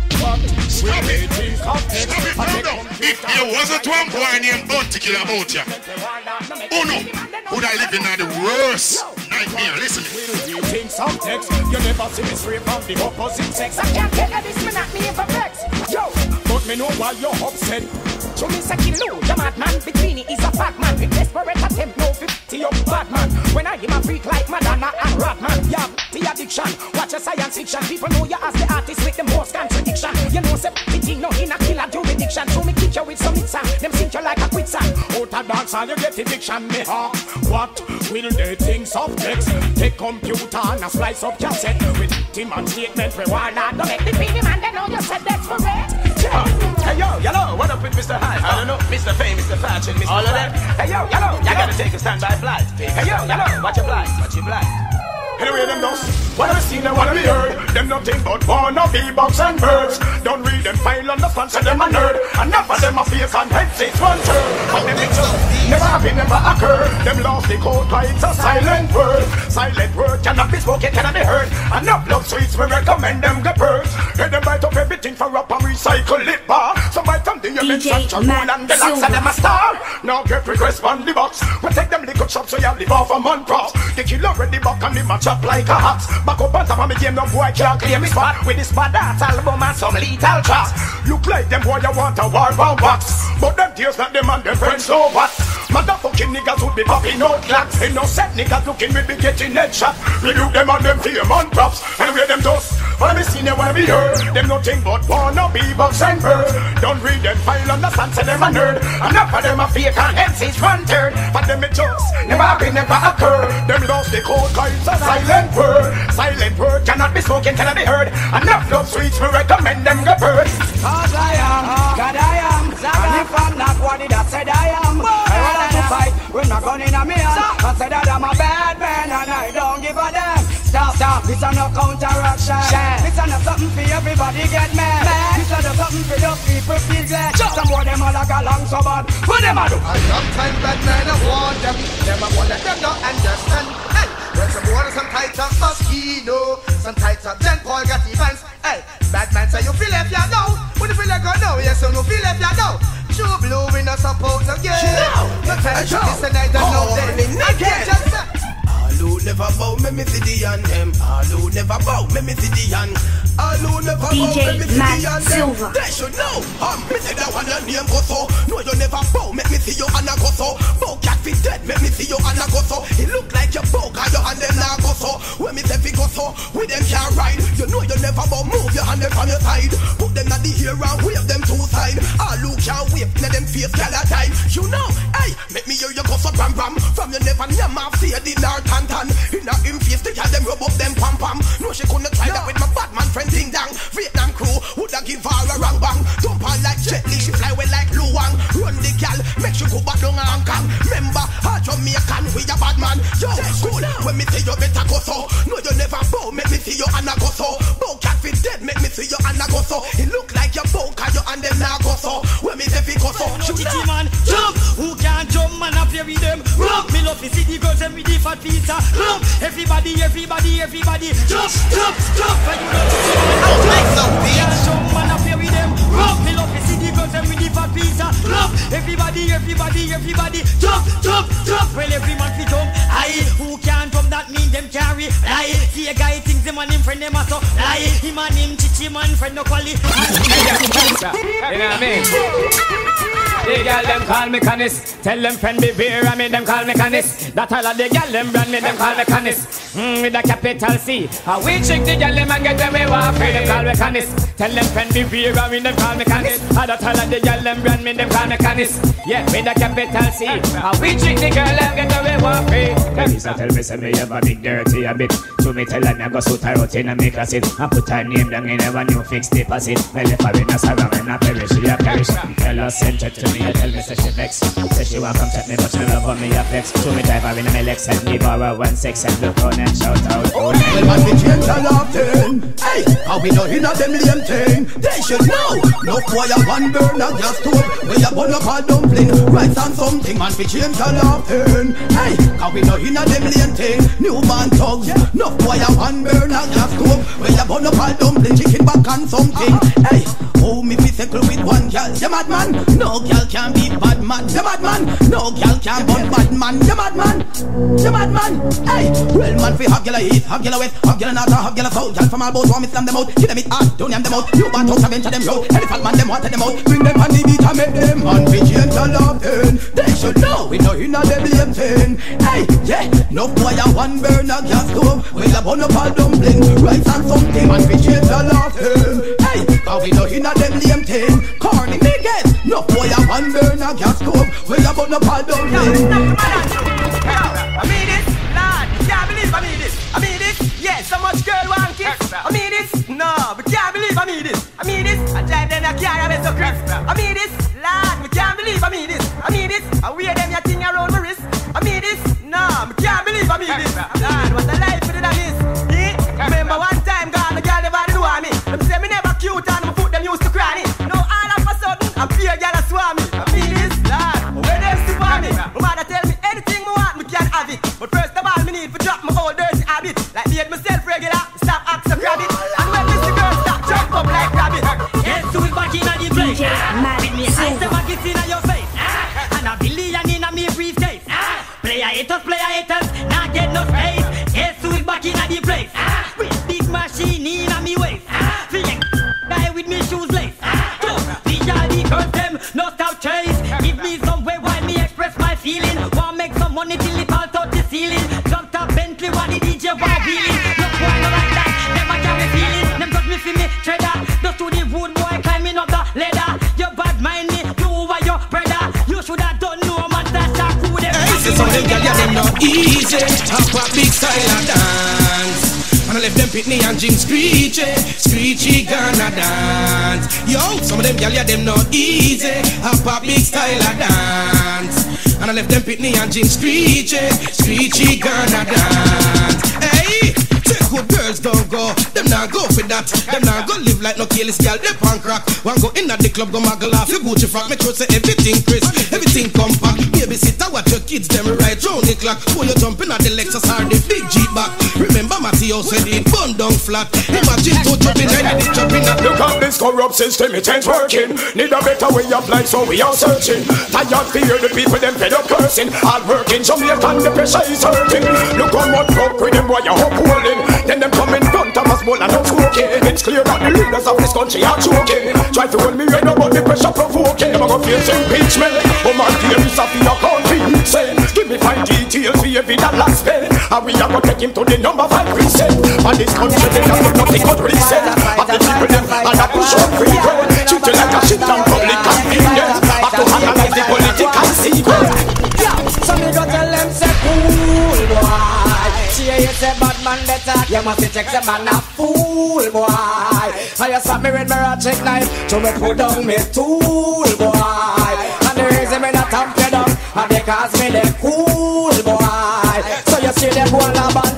Stop it! Stop it now! If there wasn't one boy named Bounty Killer about you, oh no, would I live in the worst nightmare? Listen. You think some text? You never see me straight from the opposite sex. I can't tell you this, me not me for flex. Yo, but me know why you're upset. Show me second low, the madman between it is a fat man. With desperate attempt, no fifty up bad man. When I give a freak like Madonna and Rodman, yeah, the addiction. Watch a science fiction. People know you as the artist with the most contradiction. You know, say, it no in a killer jurisdiction. So me kick you with some mixer. Them sink you like a quick song. Out of dance all you get eviction, me ha. What will they think of text? Take computer and a slice up cassette. With team and statement, reward not. Don't make the baby man, they know you said that's correct. Yeah. Hey yo, hello, what up with Mister Hyde? I don't know, Mister Fame, Mister Fashion, Mister All of them. Hey yo, hello, you gotta take a standby flight. Hey yo, hello, watch your flight, watch your flight. Anyway, them does. What I seen, they wanna be heard. Them nothing but wanna be bugs and birds. Don't read them file, understand, say them a nerd. Enough of them a fake and head six one third. But them pictures never happen, never occur. Them lost the code, cause it's a silent word. Silent word cannot be spoken, cannot be heard. Enough love sweets, we recommend them get birds. Get them bite up everything for up and recycle it bar. So by something you make such a rule and the locks and them a star. Now get request on the box. We take them liquor shops so you live off a month props. The killer ready back and the match up like a hat. Back up on top of me game, no boy can't claim his spot. With this bad ass album and some lethal tracks. Look like them boy you want a war bound box. But them tears not them and them friends so what? Motherfucking niggas would be popping out clocks. Innocent niggas looking we be getting head shot. We do them and them fame on props. And wear them dust. Wanna be seen, they wanna be heard. Them nothing but wanna be bugs and birds. Don't read them file, understand, say them a nerd. Enough of them a fake and heads is one third. But them it just never happen, never occur. Them lost the code cause it's a silent word. Silent word cannot be spoken, cannot be heard. Enough love sweets, we recommend them get birds. Cause I am, God I am. And if I'm not what it I said I am, I wanna to fight with my gun in a mirror. I said that I'm a bad man and I don't give a damn. Stop, stop, this is no counteraction. This is not something for everybody get mad. This is not something for the people feel glad. Some of them all like a long so bad. What them a do? And sometimes bad men I want them. Them I want them not understand. Hey, there's some water, some tights of mosquito, some tights of Jen Paul got events. Hey, bad man say you feel if you know. When you feel like I know, yes, so you feel if you know. True blue, we not suppose again. No time to listen, I don't know them. I can't just say. All who never bow, me me see the and them. All who never bow, me me see the and. All who never bow, me me see the and them. They should know. Um, me say that one your name go so. No, you never bow, make me see you and I go so. Bow cat be dead, make me see you and I go so. It look like you bow, cause your hand them now go so. When me say fi go so, with them can't ride. You know you never bow, move your hand them from your side. Put them at the here and wave them two side. All who can't wave, let them face gather time. You know, hey, make me hear you go so bam bam. From you never near my see the north and tan. In a him face, they had them rub up them pam pam. No, she couldn't try that with my Batman friend ding dang. Vietnam crew woulda give her a rang bang. Jump on like Jet Li, she fly away like Luang. Run the gal, make she go back down and Kang. Remember, her Jamaican, we a bad man. Yo, cool, when me say you better go so. No, you never bow, make me see you and I go so. Bow cat fit dead, make me see you and I go so. It look like you bow, cause you and them now go so. carry them. Rock me love to see the girls and with the fat pizza. Rock everybody, everybody, everybody. Jump, jump, jump. And you know to make some beat. Jump man up here with them. Rock me love to see the girls and with the fat pizza. Rock everybody, everybody, everybody. Jump, jump, jump. Well every man fi jump. Aye, who can't jump that mean them carry. Aye, see a guy thinks them and him friend them a so. Aye, him and him chichi man friend no quality. You know what I mean? The girl them call me canis. Tell them friend beware, I mean them call me canis. That all of the girl them brand me them call me canis. Mm, with a capital C. How we trick the girl them and get them away walk free. Them call me canis. Tell them friend beware, I mean them call me canis. That all of the girl them brand me them call me canis. Yeah, with a capital C. How we trick the girl them get away walk free. Tell me, so tell me, say me have a big dirty habit. So me tell them I go suit her out in and make her sit. I put her name down in never new fixed deposit. Well if I win a sarang and I perish, she a perish. Tell her sent her to me, I tell me say she vex. Say she want come check me but she love on me a flex. So me drive her in my legs and me borrow one sex and look on and shout out. Oh, well man we change a lot thing. Hey, how we know in a them lame thing. They should know. No boy a one burner gas stove. We a bun up a dumpling. Rice and something man we change a lot thing. Hey, how we know in a them lame thing. New man thugs. No boy a one burner gas stove. We a bun up a dumpling. Chicken back and something. Hey, oh me fi circle with one girl. You mad man? No girl can be bad man. You mad man? No girl can bun bad man. You mad man? You mad man? Hey, well man fi hug girl a eat, hug girl a wet, hug girl a not, hug girl a soul. Girl from all both want me slam them out. Give them it hard, don't yam them out. You bad house a venture them show. Elephant man them water them out. Bring them on the beat and make them man fi change a love thing. They should know we know in a them lame thing. Hey, yeah, no boy a one burner gas stove. We a bun up a dumpling, rice and something man fi change a love thing. Hey, how we know in a them lame thing. Corny niggas, no boy a one burner gas stove. We a bun up a dumpling. I mean it, lad, you can't believe I mean it. I mean it, yeah, so much girl want kiss. I mean it, no, we can't believe I mean it. I mean it, I drive them a car and so crisp. I mean it, lad, we can't believe I mean it. I mean it, I wear them your thing around my wrist. I mean it, no, we can't believe I mean it. Lad, what a life for the is. Yeah, remember one time gone, the girl never do me. Them say me never cute and my foot them used to cry. Now all of a sudden, I feel a girl a swam me. I mean it, lad, where them still want me. My mother tell me anything me want, me can have it. But first of all, me need to drop my old dirty habit. Like being myself regular, stop acts of rabbit. And when Mister Girl stop, jump up like rabbit. Yes, who is back in the place? With me eyes never get in your face. And a billion in a me briefcase. Player haters, player haters, not get no space. Yes, who is back in the place? With big machine in a me waist. Feeling guy with me shoes lace. See all the girls them, no stop chase. Give me some way while me express my feeling. Want make some money till it all touch the ceiling. Jump top Bentley while the D J while wheeling. Look why not like that, them a carry feeling. Them got me for me treasure. Just to the wood boy climbing up the ladder. You bad mind me, you over your brother. You should have done no man that shot through them. Hey, see some of them girl, yeah, them not easy. Have a big style of dance. And I left them pitney and Jim Screechy, Screechy gonna dance. Yo, some of them gyal, yeah, them not easy. Have a big style of dance. And I left them pitney and Jim Screechy, Screechy gonna dance. Hey, take good girls don't go. Them not go for that. Them not go live like no careless gyal. They punk rock. One go in at the club, go muggle off your Gucci frock. Make sure say everything crisp, everything compact. Babysitter, watch your kids them right round the clock. When you jumping at the Lexus or the big Jeep back. Remember Matteo said it bun down flat. Imagine two jumping and it jumping at. Look at this corrupt system, it ain't working. Need a better way of life, so we are searching. Tired fear the people them fed up cursing. All working, Jamaican the pressure is hurting. Look on what broke with them boy you hope holding. Then them come in front of us bowl and not smoking. It's clear that the leaders of this country are choking. Try to hold me right about the pressure provoking. I'm gonna face impeachment. Oh my dear, it's a fear country. Say, give me five details for every that last spell. And we are gonna take him to the number five percent. And this country they have nothing but reason. And the people them and I push on free world. Treat you like a shit down public convenience. Have to analyze the political sequence. So me go tell them say cool boy. See you say bad man better. You must check the man a fool boy. I just slap me with my ratchet knife to me put down me tool boy. And the reason me not tamp you down and because me the cool boy. So you see them wanna banter.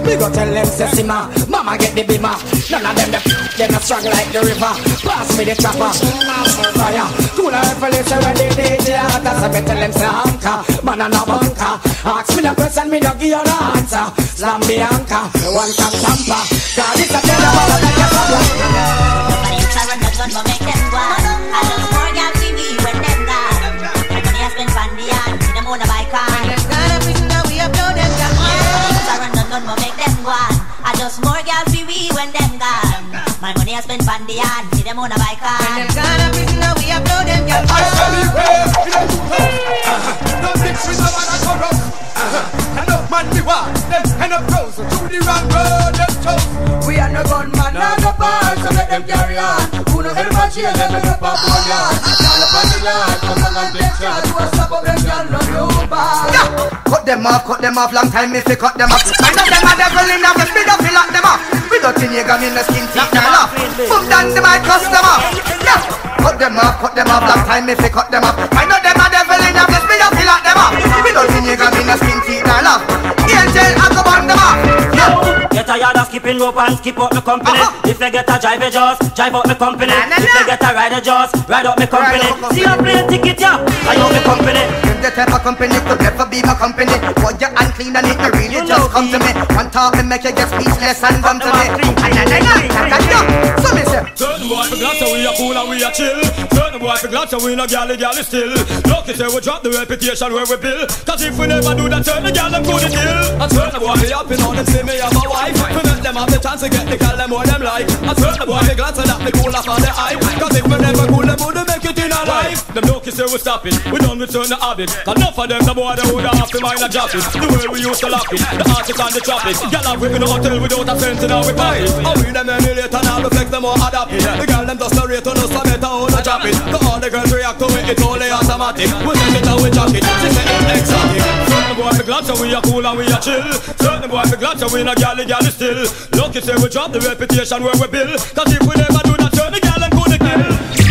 We go tell them say simmer, mama get the bimmer. None of them them a strong like the river. Pass me the chopper, fire. Cool and revelation when they D J hot. So me tell them say anchor, man and a bunker. Ask me the question, me no give you the answer. Slam the anchor, one tap tamper. Cause it's a tell about that you come like. Nobody used to run the gun but make them go. I just more gal see me when them gone. Money I spend on the yard, see them on a bike car. When them gone up, we know we upload them gun. Nobody used to run the gun but make them go. I just more gal see me when them gone. My money I spend on the yard, see them on a bike car. When them gone up, we know we upload them gun. I tell you where, you know you know. Don't mix with no man and corrupt. Enough man we want, them end up close to the wrong road, them toes. We are no gunman, no no bar, so let them carry on. Who no help us here, them up a one yard. Call up on the line, come on and take charge. Who a stop up them, y'all no you bad. Cut them off, cut them off, long time if they cut them off. I know them a devil in the flesh, we don't feel like them off. We don't think you're gonna in the skin teeth, them off. Boom down the mic, cuss them off. Yeah. Cut them off, cut them off, long time if they cut them off. I know them a devil in the flesh, we don't feel like them off. We don't think you're gonna in the skin teeth, them off. Angel, I go burn them off. Yeah. Get tired of skipping rope and skip out my company. Uh-huh. If you get a drive, you just drive out my company. Nah, nah, if you get a ride, you just ride out my company. Right, see you play ticket, yeah, I own my company. Them the type of company could never be my company. Boy, you're unclean and it really you just come me. To me. One talk and make you get speechless and come to me. I know, I know, so me say. Certain boy for glad so we are cool and we are chill. Certain boy for glad so we no galley galley still. Lucky say we drop the reputation where we build. Cause if we never do that, certain gal them good to kill. And certain boy be up in on them say me have a wife. We let them have the chance to get the call them more them like. And certain boy be glad so that me cool off on the eye. Cause if we never cool them would make it in our life. Them lucky say we stop it, we done with certain habits. Enough of them the boy they would have to mind a drop it. The way we used to lock it, the artists and the traffic. Gal have we in a hotel without a cent in our pocket. And we them emulate and all the flex them all adapt it. The girl them just narrate on us so better how to drop it. So all the girls react to it, it's only automatic. We send it and we drop it, she say it's exotic. Certain boy be glad so we are cool and we are chill. Certain boy be glad so we no galley galley still. Lucky say we drop the reputation where we build. Cause if we never do that, certain gal them could kill.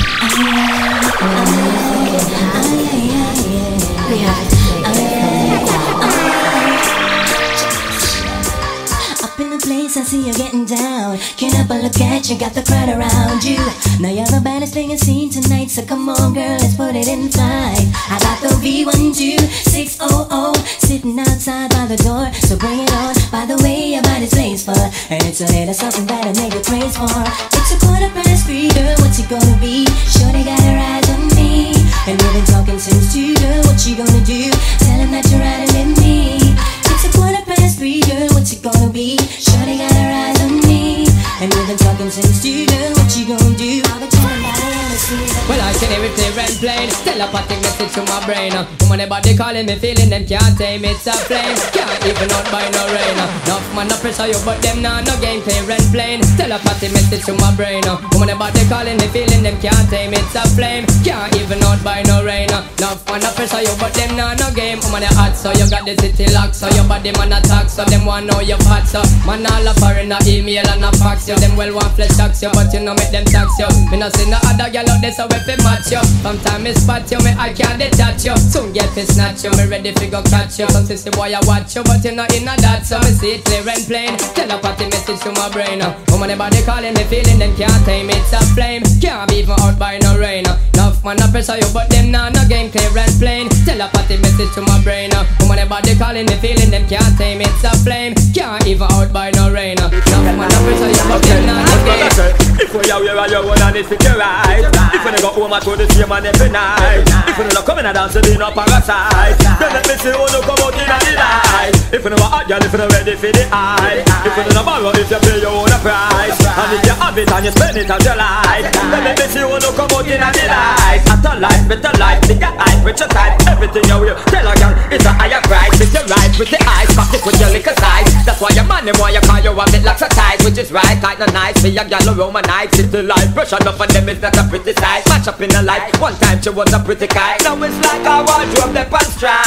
Up in the place, I see you getting down. Can't help but look at you, got the crowd around you. Now you're the baddest thing I've seen tonight, so come on girl, let's put it in flight. I got the V one two six hundred sitting outside by the door, so bring it on. By the way, your body's placed for, and it's a little something that'll make you praise for. It's a quarter past three, girl, what's it gonna be? Sure they got her eyes on me, and we've been talking since two, girl, what you gonna do? Tell him that you're riding with me. It's a quarter past three, girl, what's it gonna be? Sure they got her eyes on me, and we've been talking since two, girl, what you gonna do? I'll be telling by the end of the well, I can hear it clear and plain. Telepathic message to my brain. Woman, everybody calling me, feeling them can't tame. It's a flame, can't even out by no rain. Enough man, no pressure you, but them nah no game clear and plain. Telepathic message to my brain. Woman, everybody calling me, feeling them can't tame. It's a flame, can't even out by no rain. Enough man, no pressure you, but them nah no game. Woman, you hot, so you got the city locked, so your body man attack, so them want know you fat, so man all a foreign, a email and a fax you. Them well want flesh tax you, but you know make them tax you. Me no see no other girl out there, so if it match you. Sometimes me spot you, me I can't detach you. Soon get to snatch you, me ready to go catch you. Some sissy boy I watch you, but you not in a that, so me see it clear and plain. Telepathy message to my brain. Woman, everybody calling me, feeling them can't tame. It's a flame, can't be even out by no rain. Enough man, no pressure you, but them nah no game clear and plain. Telepathy message to my brain. Woman, everybody calling me, feeling them can't tame. It's a flame, can't even out by no rain. Enough man, no pressure you, but them nah no game. If we are where you want and it's fit right. If we go home, I go the same and every night. If we no come in and dance, we no parasite. Then let me see who no come out in the light. If we no hot girl, if we no ready for the eye. If we no borrow, if you pay your own price. And if you have it and you spend it as you like. Then let me see who no come out in the light. After life, better life, bigger height, richer type. Everything you will tell a girl is a higher price. If you right with the eyes, back it with your liquor size. That's why your money, why you call you have it like a tight. Which is right, tight and nice. See a girl a Romanite, city life. Pressure enough and them is not a pretty sight. Match up in the light. One time she was a pretty kite. Now it's like a wardrobe that on strike.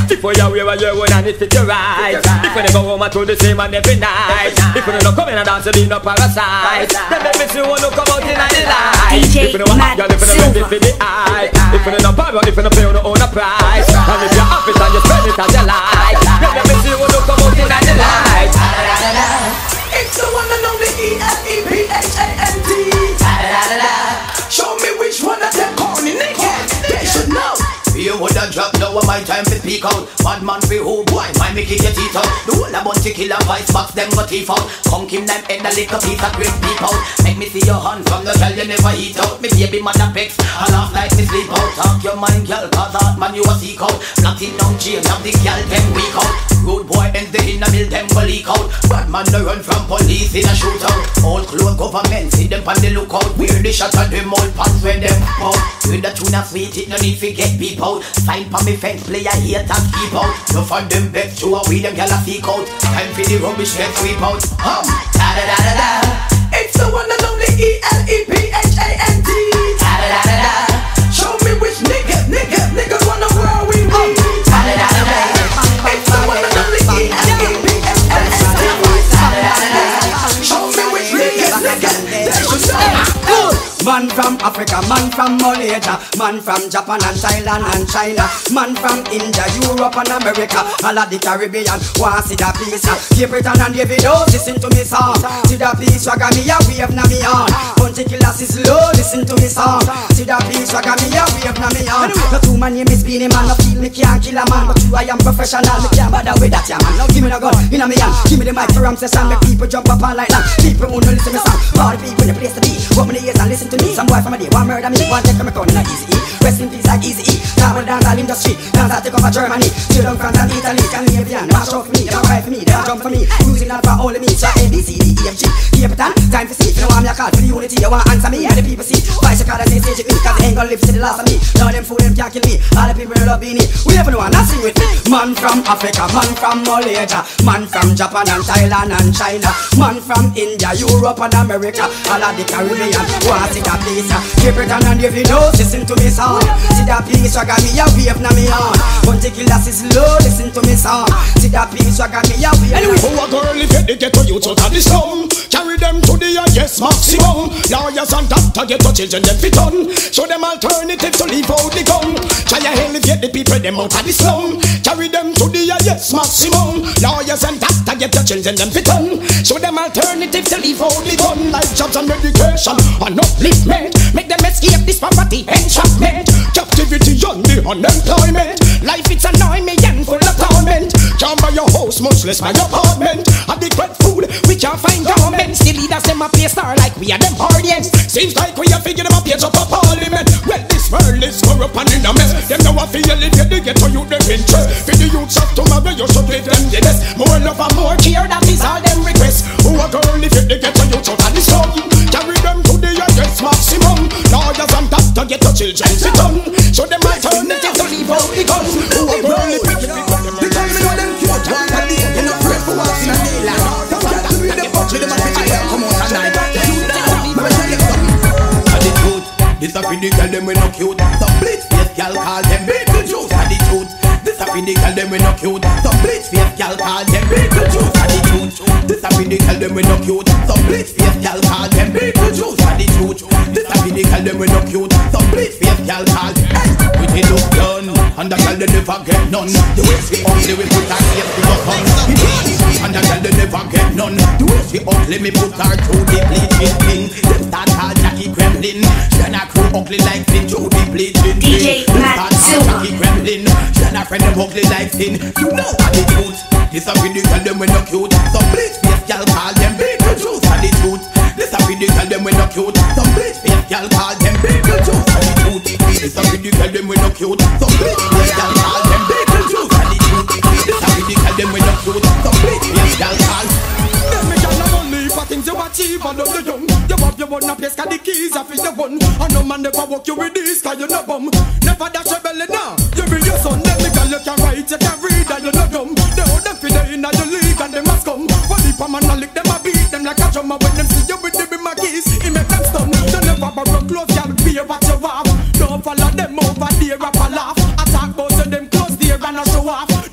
If you wear your own and it fit you right. If you never home to the same and every night. If you don't come in and dance, you no parasite. Then baby, you wanna come out in the light. If you don't have girl, if you don't ready for the eye. If you don't power, if you don't pay on own a price. And if you're happy, then you spend it as you like. Then baby, you wanna come out in the light. It's the one and only E L E P H A N T. Show me which one of them corny niggas. They should know. You woulda drop now my time to speak out. Bad man fi who boy, my me kick your teeth out. The whole a bunch of killer vice box them got teeth out. Come Kim them head a little piece of great peep out. Make me see your hand from the girl you never eat out. Me baby man a pecs, and laugh like me sleep out. Talk your mind girl, cause that man you a seek out. Platinum chain of the girl them weak out. Rude boy enter in the mill them go leak out. Bad man no run from police in a shootout. All clothes government see them on the lookout. Wear the shot of them old pants when them out. With the tuna sweet it no need to get beep out. Sign for me fence play a hate and keep out. You find them best to a we them gyal a seek out. Time for the rubbish get sweep out. Um, da da da da da. It's the one and only E L E P H A N T. Da da da da da. Show me which niggas, niggas, niggas wanna roll with me. Da da da da da. It's the one and only E L E P H A N T. Da da da da da. Show me which niggas, niggas, they should know. Man from Africa, man from Malaysia, man from Japan and Thailand and China, man from India, Europe and America, all of the Caribbean, want see the peace. Cape Breton and Davido, listen to me song. See the peace, swagger me a wave na me on. Bunty killers is low, listen to me song. See the peace, swagger me a wave na me on. The two man name is Beanie Man, no feel me can't kill a man, but you I am professional, me can't bother with that yeah man. Now give me the gun, in a me hand, give me the mic for ram session, make people jump up and like that. People who no listen to me song, all the people in the place to be, open the ears and listen to me. Some boy from a day want murder me, want take me corner like Easy E. Rest in peace like Easy E. Travel dance all industry, dance I take over Germany, chill down France and Italy, Scandinavian, mash out for me, they don't cry for me, they don't jump for me. Music not for only me, so A B C D E F G. Cape Breton, time to see, if you don't want me a call for the unity, you want answer me, and the people see. Why you call and say stage it, cause they ain't gonna live to the last of me. Now them fool them can't kill me, all the people love Beanie. We never know and sing with me. Man from Africa, man from Malaysia, man from Japan and Thailand and China, man from India, Europe and America, all of the Caribbean, want see that place. Cape Breton and Davido, listen to me song. See that piece, swagger me a wave na me on. Bunty killers is low, listen to me song. See that piece, swagger me a wave. Anyway, who a girl if you get to youth out of the slum, carry them to the highest maximum. Lawyers and doctor get to children them fit on. Show them alternative to leave out the gun. Try a hell if you the people them out of the slum, carry them to the highest maximum. Lawyers and doctor get to children them fit on. Show them alternative to leave out the gun. Like jobs and medication and upliftment. Make them escape this poverty, entrapment, captivity on the unemployment. Life it's annoying me and full of torment. Can't buy your house, much less my apartment. Adequate food, we can't find governments. The leaders them a pay star like we are them audience. Seems like we are figuring them a page up a parliament. Well, this world is corrupt and in a mess. Them now a feel it, they get to you them interest. For the youths of tomorrow, you should give them the best. More love and more care, that is all them requests. Who a girl if they get to you out of the slum, carry them to the highest maximum. Lawyers and doctor get to children sit on. Show them alternative to leave out the gun. Who a girl if they get to them. Because me know them cute, one a day, you know afraid for what's in a daylight. Some got to read the book, with them a bit higher, come out at night. And the truth, this a pretty girl, them we no cute. Some bleach face girl call them Beetlejuice. And the truth, this a pretty girl, them we no cute. Some bleach face girl call them Beetlejuice. And the truth, this a pretty girl, them we no cute. Some bleach face girl call them Beetlejuice. And the truth, this a pretty girl, them we no cute. Some bleach face girl call hey, we they look done. And the girl they never get none. The way she ugly we put her face to the tongue. And the girl they never get none. The way she ugly me put her through the bleaching thing. Them start call Jackie Kremlin. She and her crew ugly like sin through the bleaching thing. Them start call Jackie Kremlin. She and her friend them ugly like sin. You know how the truth. This a pretty girl them we no cute. Some bleach face girl call them Beetlejuice. And the truth, this a pretty girl them we no cute. Some bleach face girl call them Beetlejuice. And the truth, this a pretty girl them we no cute. Some bleach face girl call them Beetlejuice. And the truth, this a pretty girl them we no cute. Some bleach face girl call. Them me girl not only for things you achieve and love you young. You have your one a place 'cause the keys are for your one. And no man never walk you with this 'cause you no bum. Never dash your belly now. You be your son. Them me girl you can write, you can read and you no dumb. They hold them for the inna your league and they must come. For the man a lick them a beat them like a drummer. When them see you with them in my keys, it make them stun. They never borrow clothes, y'all be what you have. Don't follow them over there, rap a laugh. Attack both of them close there and a show off.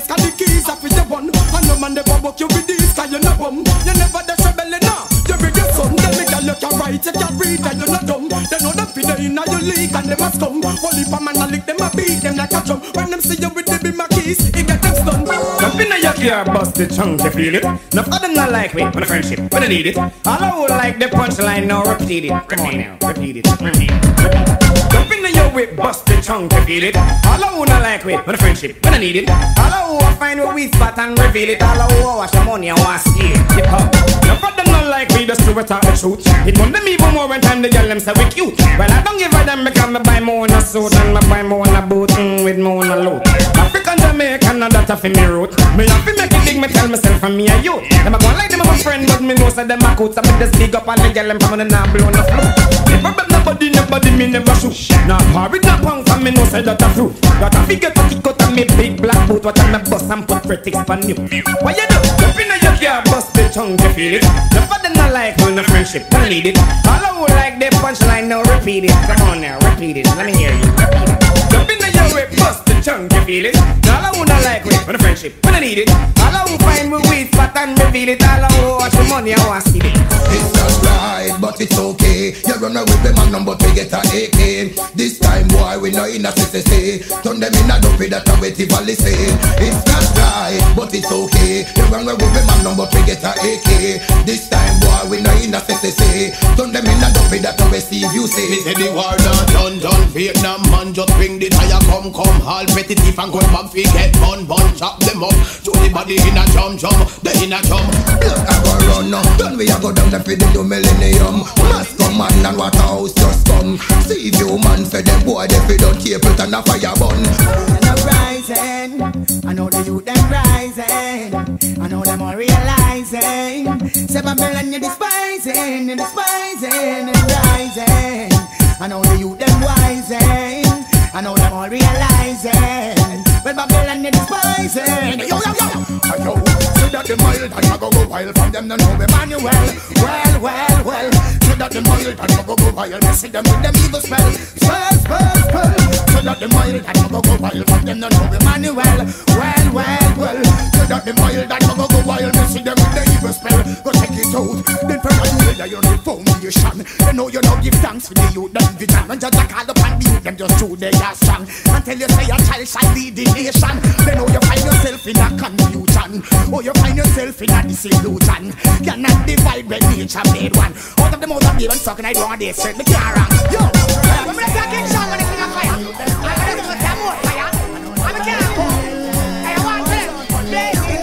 yes, cause the keys are for your one. And no man never walk you with this, cause you're not bum. You never the rebellion now. You with your son, then me can look you right, you can read and you're not dumb. They know them feed in your league and they must come. Only for man and lick them a beat them like a drum. When them see you with the big keys, it get them stunned. Jump in your car, bust the chunk, you feel it. Enough of them not like me, when a friendship, when I need it. All I would like the punchline, now repeat it. Come on now, repeat it, repeat it, repeat it. Jump in your whip, bust the chunk, you feel it. All I would not like me, when a friendship, when I need it. All I would find a weak spot and reveal it. All I would wash the money and want to steal it. Hip hop. Enough of them not like me, just to talk the truth. It won't them even more when time the girl them say we cute. Well, I don't give a damn because me buy more on a suit and me buy more on a boot mm, with more on a load. African Jamaican, now that's a me root. Me have to make it big, me tell myself and me a youth. Them a go like them a friend, but me know say them a coats. I make this big up and the girl them from the knob blow on the floor. Never bet nobody, nobody me never shoot. Now hurry, not punk and me know say that a fruit. That a figure to kick out and me big black boot. What I'm a bust and put critics for new. What you do? Jump in your car, bust the chunk, you feel it. Never them not like when the friendship, I need it. All I would like the punchline, now repeat it. Come on now, repeat it. Let me hear you. Repeat it. Jump in your whip, bust the chunk, you feel it. All I would not like when the friendship, when I need it. All I would find me weed spot and reveal it. All I would watch the money, I want to see it. It's not right, but it's okay. You run away with my number to get a A K. This time, boy, we not in a C C C. Turn them in a dopey that a wetty valley say. It's not right, but it's okay. You run away with my number to get a A K. This time, boy, we not in a C C C. Turn them in a dopey that a receive you say. Me say the war not done, done. Vietnam man just bring the tire, come, come. All petty thief and gun bag fi get bun, bun. Chop them up, throw the body in a jump, jump. They in a jump. Blood a go run, then we a go down the feed the new millennium. Mass come man and Waterhouse just come. See you man for them boy they feed on table and a fire bun. And I'm rising, I know the youth them rising, I know them all realizing. Seven million you despising, you despising and rising. I know the youth them rising, I know them all realizing. Well Babylon you despising. Yo yo yo, yo, say that the mild and I go go wild from them no know Emmanuel. Well well well, say that the mild and I go go wild. Me see them with them evil spell, spell spell spell. Say that the mild and I go go wild from them no know Emmanuel. Well well well, say that the mild and I go go wild. Me see them with the evil spell. Go check it out. Then from the middle you're the foundation. You know you don't give thanks for the youth them vision. And just a call up and beat them just through their strong. Until you say your child shall lead the nation. Then know you find yourself in a confusion. Or you find yourself in a disillusion. Cannot divide when nature made one. Out of the mouth of the and sucking I don't want this straight the car around. Yo, I'm gonna take a shot when it's in a fire. I'm gonna do some more fire. I'm a careful. I want them blazing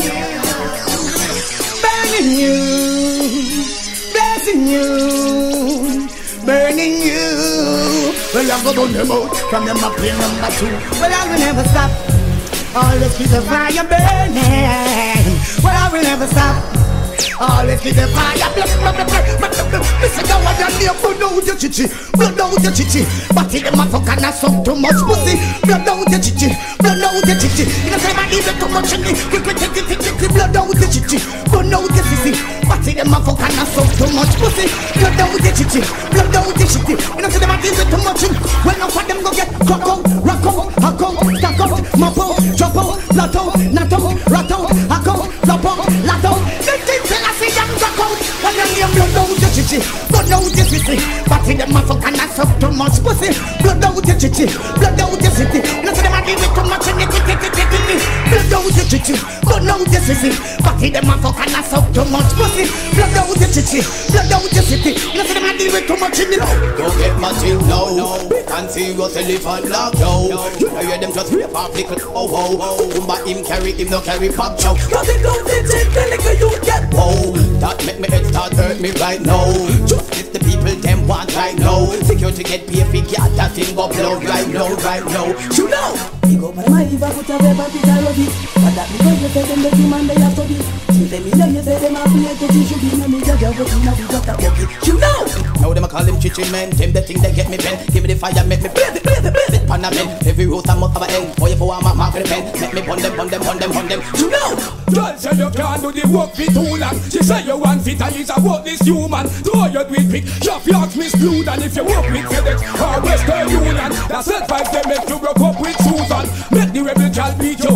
you. Burning you. Blazing you. Burning you. Well, I'm gonna burn them out. From them up in number two. Well, I will never stop. Always keep the fire burning. Well, I will never stop. Always keep the fire burning. Listen, now I don't need blood out your chichi, blood out your chichi. But if them a fuck and a suck too much pussy, blood out your chichi, blood out your chichi. You know say man eat too much in it, quick quick quick quick quick blood out your chichi, blood out your sissy. But if them a fuck and a suck too much pussy, blood out your chichi, blood out your chichi. You know say them a eat too much in. Well now for them go get rock out, rock out, hack out, stack out, mop out, chop out, lot out, knot out, rat out, hack out, flop out, lot out. Them things I see them rock out, and them name blood out your chichi, blood out your sissy. But if them a fuck and a suck too much pussy, blood out your chichi, blood out your city. You know say them a give it too much in it, it, it, it, it, it. Blood out your chichi, blood out your sissy. But if them a fuck and a suck too much pussy, blood out your chichi, blood out your city. You know say them a give it too much in it. Go get my thing now. We can see your telephone lock now. You know hear them just rip off little oh oh. Kumba him carry him no carry pop chow. Cause it don't fit in the liquor you get. Oh, that make me head start hurt me right now. Just if the people them want right now. Security get pay for cat that thing go blow right now, right now. You know. He go by my Eva put a web and pick a rubbish. But that because you say them the human they have to be. See them in you say them a play to teach you. Give me the job but you know we got a bucket. You know. Now them a call him chichi man. Them the thing they get me pen. Give me the fire make me blaze it, blaze it, blaze it. Pan a pen. Every roast I must have a end. For you for a mark mark with the pen. Make me pon them, pon them, pon them, pon them. You know. Girl say you can't do the work for too long. She say you want fit and is a worthless human. Do you do it quick? Shop your Miss Blue. And if you work with FedEx or Western Union, that's it five them make you broke up with Susan. Make the rebel child beat you out as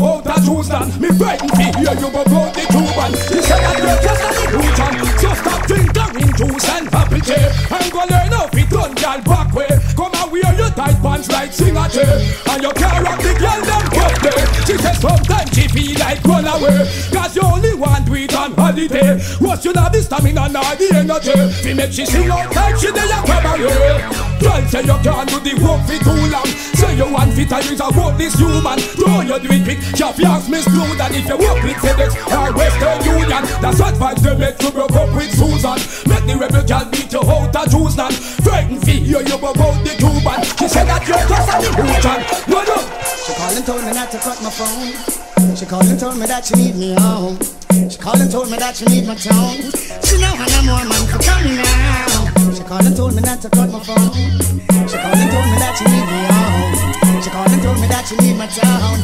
choose none. Me frightened to hear you go about the Cuban. You say that you're just a illusion. So stop drinking juice and happy tea. I'm gonna learn how to done girl back way. Come and wear your tight pants like singer chair. And you can't rock the girl them up there. She says sometimes she feel like run away. Cause you only want to eat on holiday. What you have the stamina nor the energy. She make she sing out like she dey a cabaret. Girl say you can't do the work for too long. Say you want fit and use a worthless human. Throw you do it quick, your fiance Miss Blue. And if you work with FedEx or Western Union, that's advice they make to broke up with Susan. Make the rebel girl beat you out of juice now. Frightened for hear you about the Cuban. She said that you're just a illusion. No, no. She called and told me not to cut my phone. She called and told me that she need me home. She called and told me that she need my tone. She know I know more man for coming now. She called and told me not to cut my phone. She called and told me that she need me home. She called and told me that she need my tone.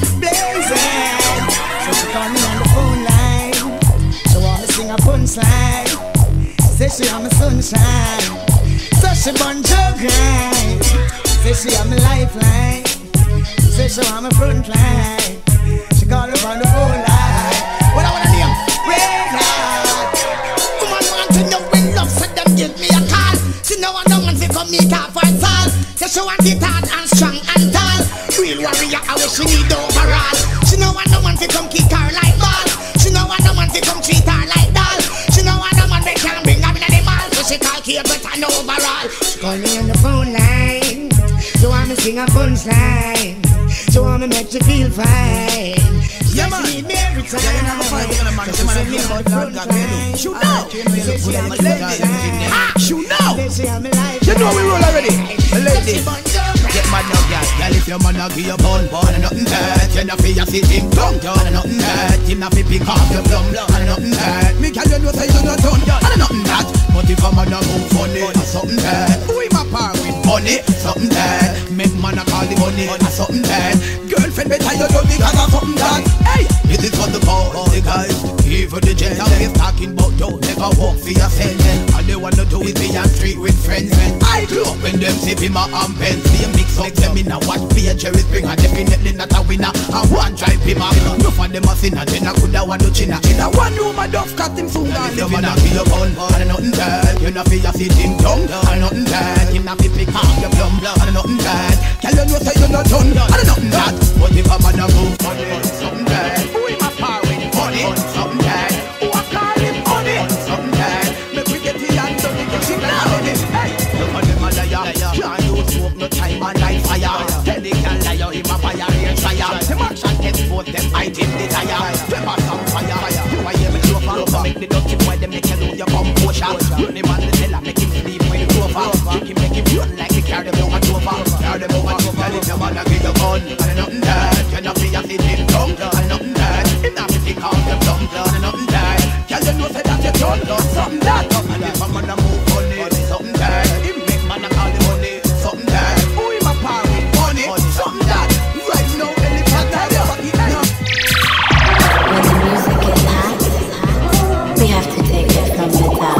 Blazing. So she called me on the phone line. She want me sing a punchline. Say she am my sunshine. So she bun jug right. Say she am my lifeline. Say she want my front line. She call her on the phone line. What I wanna name? Red light. Woman want to know when love said them give me a call. She know I don't want to come meet her for all. Say she want it hard and strong and tall. Real warrior, I wish she need overall. She know I don't want to come kick her like ball. She know I don't want to come treat her like doll. She know I don't want to can bring her in the mall. So she call Kate but I know overall. She call me on the phone line. She want me sing a punchline. She want me make you feel fine. Yeah, man. She need me every time. Yeah, you know, fight, you're gonna man. She send me about front line. She know. Say she am a lady. Ah, she know. You know we roll already. A lady. Get mad now, girl. Girl, if your man a give you bun, and nothing hurt. You know fi you sit him down, and nothing hurt. Him not fi pick off your plum, and nothing hurt. Me girl, you know say you not done, and nothing that. But if a man a move funny, something hurt. Who him a par with money, something hurt. Make man a call the money, something hurt. Girlfriend better you don't because of something that. Hey, this is for the boys, the guys, even the gents. Now he's talking about don't never walk for yourself. All they wanna do is be on street with friends. I grew up when them sip him a ampen. See him mix up them in a watch be a Jerry Springer. Definitely not a winner. And one drive him up. No for them a sinner. Then I coulda want to china. China one room a dove cut him soon. If you wanna be your bun, and nothing dead. You know fi you sit him down, and nothing dead. Him not fi pick off your plum, and nothing dead. Girl you know say you not done, and nothing dead. But if a man a move money, something dead. Who him a par with money, something dead. Who a call him money, something dead. Make we get the hand done, we get shit now. Hey, look at them a liar. Can't use smoke no time and light fire. Tell the girl liar him a fire and fire. Them action export them item desire. Them a some fire. You a hear me close over. Make the dirty boy them make you lose your composure. Run him on the cellar, make him sleep with the rover. You can make him run like the car them over over. Car them over over. Tell him you wanna get your gun and nothing dead. You know fi you sit him down and nothing dead. Him not fi pick off your plum and nothing dead. Girl you know say that you done something dead. And if a man a move funny, something dead. Him make man a call the money, something dead. Who him a par with money, something dead. Right now elephant tell you what he know. When the music is hot, we have to take it from the top.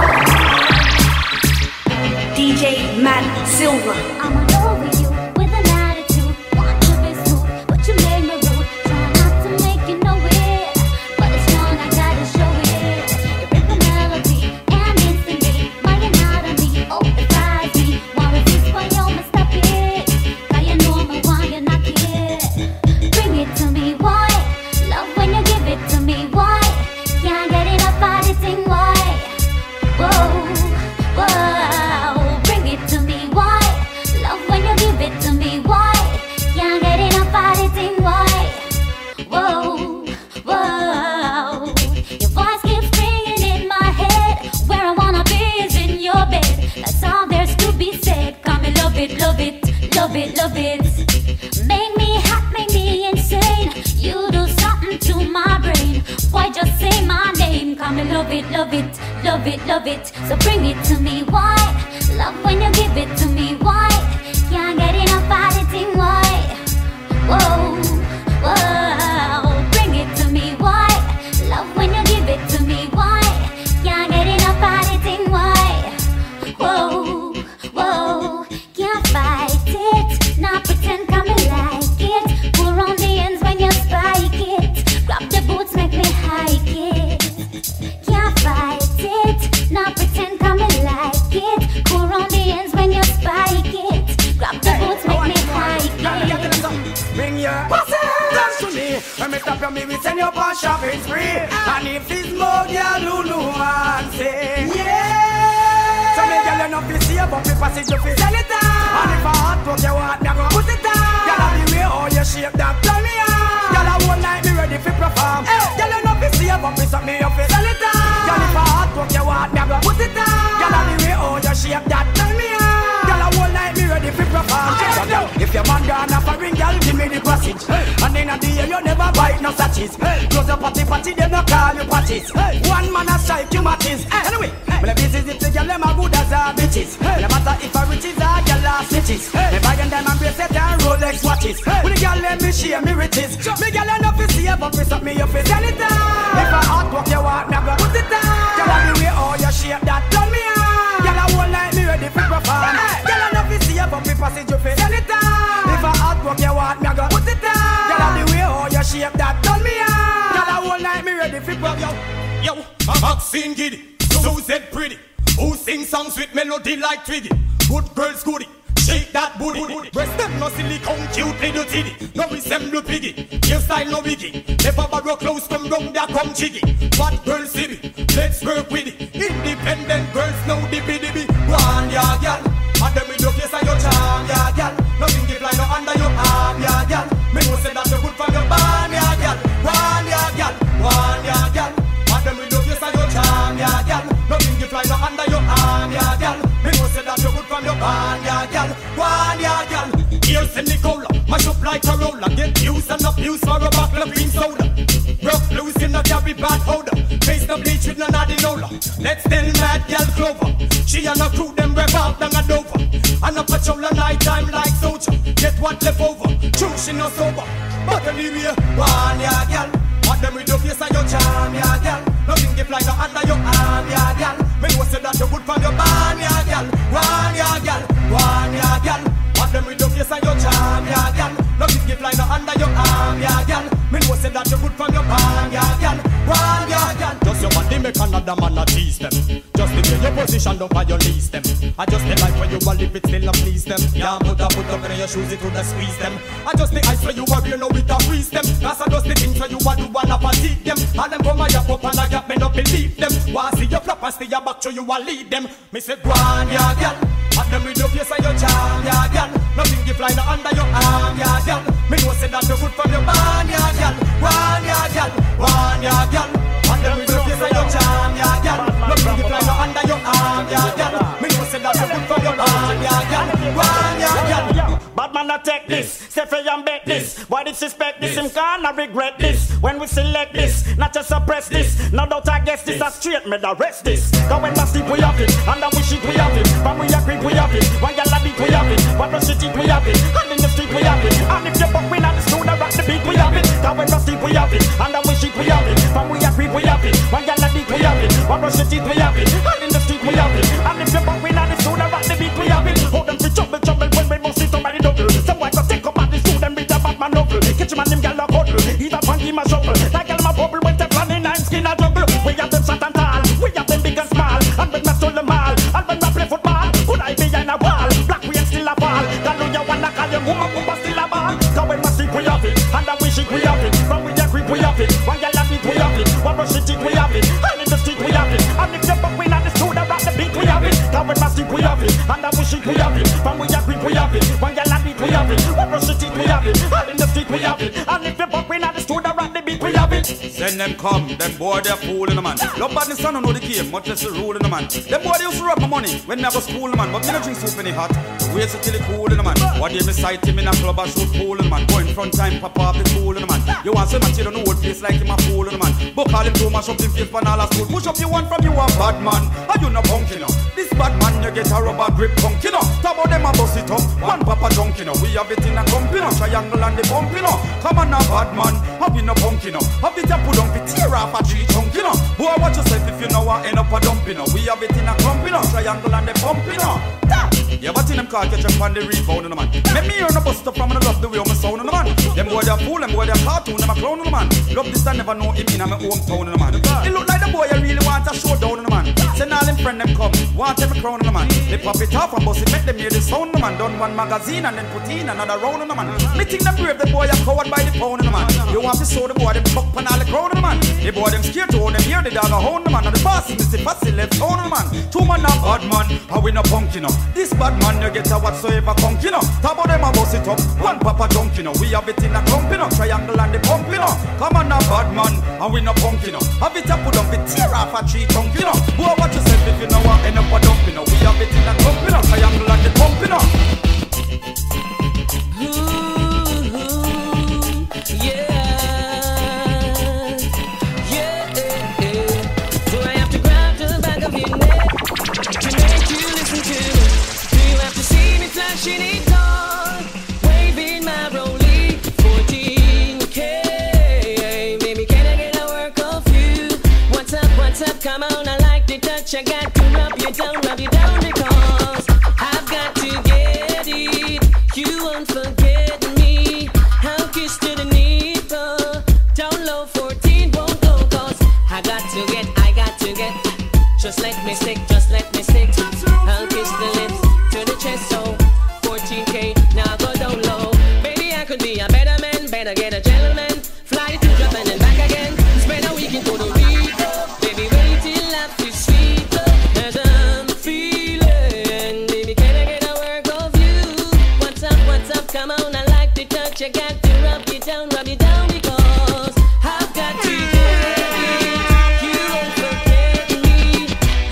D J Matt Silver. I'm all over you with an attitude. Want to be smooth, but you made me rude. Try not to make you know it, but it's strong, I gotta show it. You rip the melody and instantly my anatomy occupies me. Want to this why you must stop it. Cause you know me why you're not it. Bring it to me, why? Love when you give it to me, why? Can't get enough of this thing, why? Whoa, whoa, bring it to me, why? Love when you give it to me, why? Can't get enough of this thing, why? Whoa, whoa, your voice keeps ringing in my head. Where I wanna be is in your bed. That's all there's to be said. Come and love it, love it, love it, love it. Make me hot, make me insane. You do something to my brain. Why just say my name? Come and love it, love it, love it, love it. So bring it to me, why? Love when you give it to me, why? Can't get enough of the thing, why? Whoa, whoa, bring it to me, why? Love when you give it to me, why? Can't get enough of the thing, why? Whoa, whoa, can't fight it. Not pretend come and like it. Pull on the ends when you spike it. to me. When me stop you, me we send you on shopping spree. And if it's more girl who know and say yeah. So me girl you know fi see but me pass it you fi sell it on. And if a hot work you want me I go put it on. Girl I the way how you shape that turn me on. Girl I whole night me ready fi perform. Girl you know fi see but me stop me you fi sell it on. Girl if a hot work you want me I go put it on. Girl I the way how you shape that turn me on. Girl I whole night me ready fi perform. So girl if your man gone off a ring girl give me the passage. And in a day you never bite no sachets. Close your party party them no call you parties. One man a strike you matches. Anyway, when the business if the girl them a good as a bitches. No matter if a riches or girl or snitches. Me buying them and bracelet and Rolex watches. When the girl let me share me riches. Me girl enough to see but me stop me you fi sell it on. If a hot work you want me go put it on. Girl I the way how you shape that turn me on. Girl I whole night me ready fi perform. Girl enough to see but me pass it you fi sell it on. If a hot work you want me go put it on. Girl I the way how you shape that turn me on. Girl I whole night me ready fi perform. Yo, Maxine Giddy, Susan Pretty, who sing songs with melody like Twiggy. Good girls goody, shake that booty. Breast them no silicone, cute little titty. No resemble piggy, your style no biggie. Never borrow clothes, come round there, come jiggy. What girls see me, let's work with it. Independent girls know the biddy be. One ya girl, and them with your face and your charm ya girl. Nothing give like no under your arm ya girl. Me know say that you good from your barn ya girl. One ya girl, one ya girl. And them with your face and your charm ya girl. Nothing give like no under your arm ya girl. Me know say that you good from your barn ya girl. One ya girl. Here's a Nicola, mash up like a roller. Get used and abused for a bottle of green soda. Rough loose in the carry bad odor. Face the bleach with none of the Lola. Let's tell mad girl Clover. She and her crew them rev out down a Dover. And a patrol a night time like soldier. Get what left over. True she no sober. But anyway, one ya girl. And them with your face and your charm ya girl. Nothing give like no under your arm ya girl. Me know say that you good from your barn ya girl. One ya girl, one ya girl. And them with your face and your charm ya girl. Nothing give like no under your arm ya girl. Me know say that you good from your barn ya girl. One ya girl. Just your body make another man a tease them. Just the way your position don't buy your lease them. I just the life where you will live it still a please them. Yeah, put up, put up in your shoes it would a squeeze them. I just the ice where you are, you know it a freeze them. Cause I just the things where you are do one up and teach them. And them come a yap up and I yap me not believe them. Want see your flop and stay your back so you will lead them. Me say go on ya girl. And them with your face and your charm ya girl. Nothing give fly no under your arm ya girl. Me know say that you good from your barn ya girl. One ya girl, one ya girl. And them with your face and your charm ya girl. Nothing give fly no under your arm ya girl. Me know say that you good from your barn ya girl. One ya girl. Bad man not take this, say for and bet this. Why disrespect this, him can't regret this. When we select this, not just suppress this. No doubt I guess this, a straight me the rest this. Cause when we sleep we have it, and then we shit we have it. When we agree we have it, when you love it we have it. When we shit it we have it, and in the street we have it. And if you buck we not the studio rock the beat we have it. Cause when we sleep we have it, and then we shit we have it. When we agree we have it, when you love it we have it. When we shit it we have it, and in the street we have it. And if you buck we not the studio rock the beat we have it. Hold them for trouble, trouble when we must see somebody double. Someone go take up at the student with a Batman novel. Catch him and him gal a cuddle, either funky my shuffle. Like gal my bubble when they planning and skin a juggle. We have them shot and tall, we have them big and small. And when we stole them all, and when we play football, could I be behind a wall? Black we ain't still a ball. Gal know you wanna call your woman, woman still a ball. Cause when we sleep we have it, and then we shit we have it. When we agree we have it, when gal have it we have it. When we shit it we have it, and in the street we have it. And if you buck we not the studio rock the beat we have it. Cause when we sleep we have it, and then we shit we have it. When we agree we have it, when gal have it we have it. When we shit it we have it, and in the street we have it. And if you buck we not the studio rock the beat we have it. Send them come, them boy they're fooling the man. Love bad son don't know the game, much less the rule in the man. Them boy they used to rob my money when me I go school the man. But me no drink soup any hot, wait till it cool in the man. One day me sight him in a club I shoot pool in the man. Go in front time, pop up the fool in the man. You want some you don't know what face like him a fool in the man. But call him too much up him face pan all a school. Push up you one from you a bad man, and you no punk you know. This bad man you get a rubber grip punk you know. Talk about them a bust it up, one papa junk you know. We have it in a clump you know, triangle and the bump you know. Come on now bad man, have you no punk you know. Have it a put on fit tear off a tree chunk you know. Boy watch yourself if you know what end up a dump you know. We have it in a clump you know, triangle and the bump you know. You ever seen them car catch up on the rebound in the man? Make me hear no bust up from and I love the way I'm sound in the man. Them boy they're fool, them boy they're cartoon, them a clown in the man. Love this I never know him in my hometown in the man. It look like the boy I really want a showdown in the man. Send all them friend them come, want them a crown in the man. They pop it off and bust it, make them hear the sound in the man. Done one magazine and then put in another round in the man. Me think them brave, the boy are covered by the pound in the man. You want to show the boy them fuck pan all the crowd, man. The boy them scared to hold them hear the dog a hound, man. And the boss is the fussy left on, man. Two man a bad man, and we no punk, you know. This bad man, you get a whatsoever punk, you know. Talk about them a bust it up, one papa junk, you know. We have it in a clump, you know. Triangle and the pump, you know. Come on, a bad man, and we no punk, you know. Have it a put up, it tear off a tree trunk, you know. Boy, watch yourself if you know what end up a dump, you know. We have it in a clump, you know. Triangle and the pump, you know. Yeah, yeah, yeah. Do I have to grab the back of your neck to make you listen to me? Do you have to see me flashing it on, waving my rollie fourteen K? Baby, can I get a work of you? What's up, what's up? Come on, I like the touch. I got to rub you down, rub you down because I've got to get it. You won't forget me. I'll kiss to the nipple. Down low fourteen won't go cause I got to get, I got to get. Just let me stick, just let me stick. I'll kiss the lips to the chest so fourteen K, now go down low. Baby, I could be a better man, better get a gentleman. Fly to Japan and back again. Spend a week in Puerto Rico. Baby, wait till life is sweet as I'm feeling. Baby, can I get a work of you? What's up, what's up? Come on, I like the touch. I got to rub you down, rub you down because I've got to get it. You won't forget me.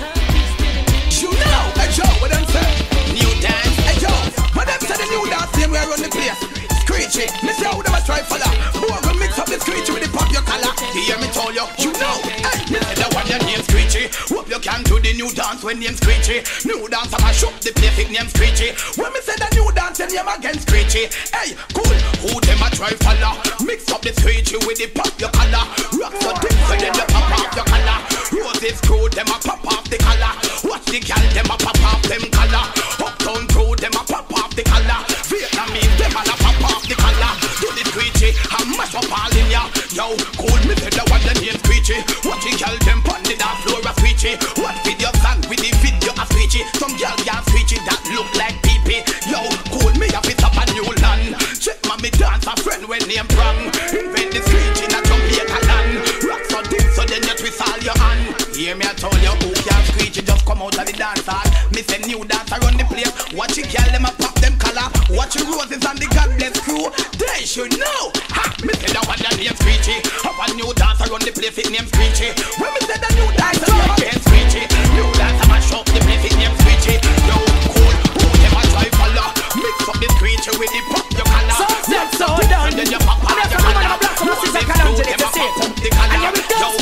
You know, hey Joe, what them say? New dance, hey Joe, what them say the new dance team where run the place? Screechy, me say how them a try fella. Boy, we mix up the screechy with the pop your collar. You hear me tell you, you know, hey, me say the one your name Screechy. Hope you can do the new dance when name Screechy. New dance I'ma show the place it name Screechy. When me say the new dance then name again Screechy. Hey, cool, who them a try fella? Mix up the Screechy with the pop your collar. Rock so deep so then you pop off your collar. Roses crew them a pop off the collar. Watch the gal them a pop off them collar. Uptown crew them a pop off the collar. Vietnamese them a pop off the collar. Do the Screechy and mash up all in ya. Yo, cool, me say the one the name Screechy. Watch the gal them pon the dance floor a Screechy. What video song with the video a Screechy. Some gal gal Screechy that look like pee-pee. Yo, cool, me a fit up a new land. Check my me dance a friend when name wrong. Invent the Screechy in a Jamaica land. Rock so deep so then you twist all your hand. Hear me I told you who can Screechy just come out of the dance hall. Me say new dance around the place. Watch the gal them a pop them collar. Watch the roses and the God bless crew. They should know. Ha! Me say the one that name Screechy. Up a new dance around the place it name Screechy. When me say the new dance around the place Screechy. New dance I'ma show up the place it name Screechy. Yo, cool, who them a try follow? Mix up the Screechy with the pop your collar. So set so down. Then you pop out your collar. Roses and collar. And here we go.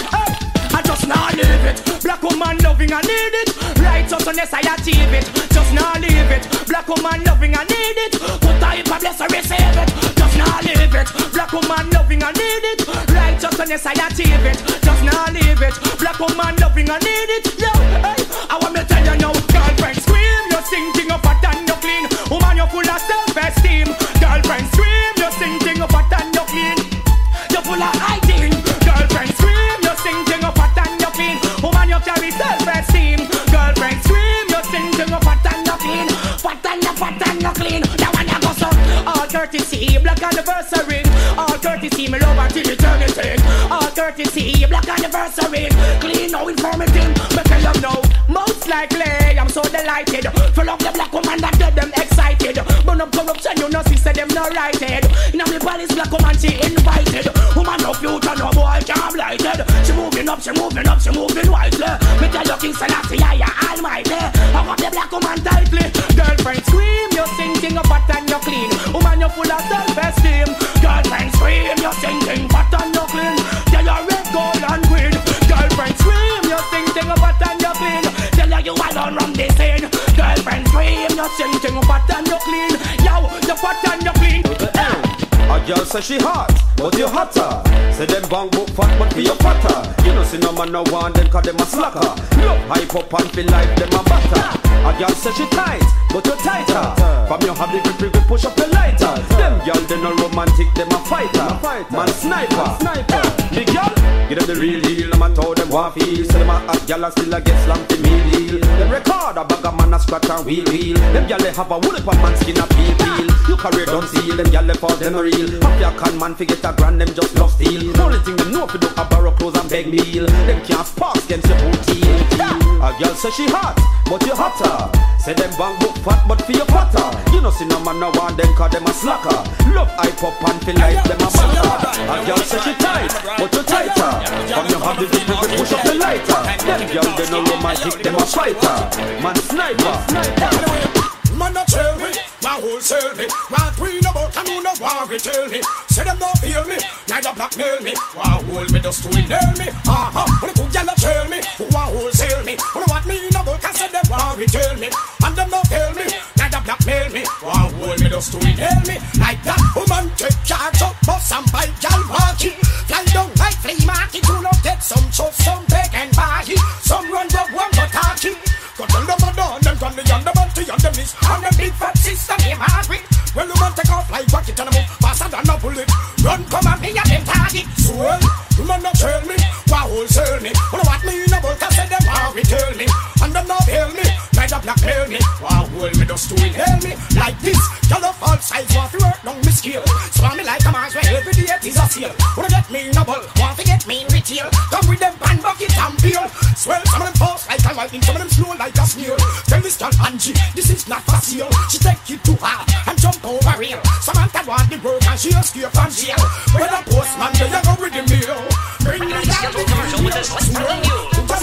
I just not leave it. Black woman loving I need it. Righteousness I achieve it. Just not leave it. Black woman loving I need it. Put I if I bless I receive it. Just not leave it. Black woman loving I need it. Righteousness I achieve it. Just not leave it. Black woman loving I need it. Yo, hey, I want me tell you now. Girlfriend scream, you're stinking up hot and you're clean. Woman you're full of self-esteem. Girlfriend scream, you're stinking up hot and you're clean. You're full of hygiene. Girlfriend scream, you're stinking up hot and you're clean. Woman you carry self-esteem. Girlfriend scream, you're stinking up hot and you're clean. Fat and you're fat and you're clean. That one you go so. All courtesy, black anniversary. All courtesy, me love until eternity. All courtesy, black anniversary. Clean, no infirmity. But tell them no. Most likely, I'm so delighted. Full of the black woman that get them excited. Burn up corruption, you know, she said them not righted. In a palace, black woman, she invited. Woman, no future, no boy, can't blighted. She moving up, she moving up, she moving wisely. Me tell you, King Selassie, I am almighty. I got the black woman tightly. Girlfriend scream, you're singing up hot and you're clean. Woman, you're full of self-esteem. Girlfriend scream, you're singing hot and you're clean. Tell you red, gold and green. Girlfriend scream, you're singing up hot and you're clean. Tell you you alone run this scene. Girlfriend scream, you're singing up hot and you're clean. Yo, you're hot and you're clean. A girl say she hot, but you hotter. Say them bang book fat, but for you fatter. You know see no man no want them cause them a slacker. Look, hype up and feel like them a batter. A girl say she tight, but you tighter. From you have the grip, grip, push up your lighter. Them girl they no romantic, them a fighter. Man sniper, sniper. The girl, give them the real deal, I'ma tell them them want feel. So them a hot gal and still a get slammed in me deal. Them record a bag of man a scratch and wheel wheel. Them gal they have a wool up a man skin a peel peel. You career don't seal. Them gal they for them a real. Half your con man forget a grand them just love steal. Only thing them know if you do a borrow clothes and beg meal. Them can't spark against your booty. A girl say she hot, but you hotter. Say them bank book fat, but for your fatter. You know see no man no want them cause them a slacker. Love hype up and feel like them a matter. A girl say she tight, but you tighter. From your have the people we push up the lighter. Them girl they no romantic, them a fighter. Man sniper. Man a tell me, my whole sell me. What we know about and you know what we tell me. Say them don't feel me, neither blackmail me. What hold me just to nail me. Aha, when the good gal a tell me, what whole sell me. When what me know about, cause say them what we tell me. And them don't tell me, neither blackmail me. What hold me just to nail me. Like that woman take charge up, boss and buy gal walkie. Fly down like flea market, you know get some show, some big and baggy. Some run the one for talkie. Got on them a down, them got the under man to on them knees. And them big fat sister named Margaret. Well, the man take off like rocket and a move faster than a bullet. Run, come and me and them target. Swell, the man not tell me, why wholesale me. Well, what me in a boat, I said them how we tell me. And them not tell me, neither blackmail me. Why hold me just to inhale me. Like this, y'all of all sides want to work down me scale. Swam me like a man's where every day it is a seal. Wanna get me in a bull, want to get me in retail. Come with them pan bucket and peel. Swell, some of them fast like a lightning, some of them slow like a snail. Tell this girl Angie, this is not for sale. She take it too hard and jump over rail. Samantha want the work and she escape from jail. When a postman, they go with the mail. Bring me down to commercial with us. What's telling you?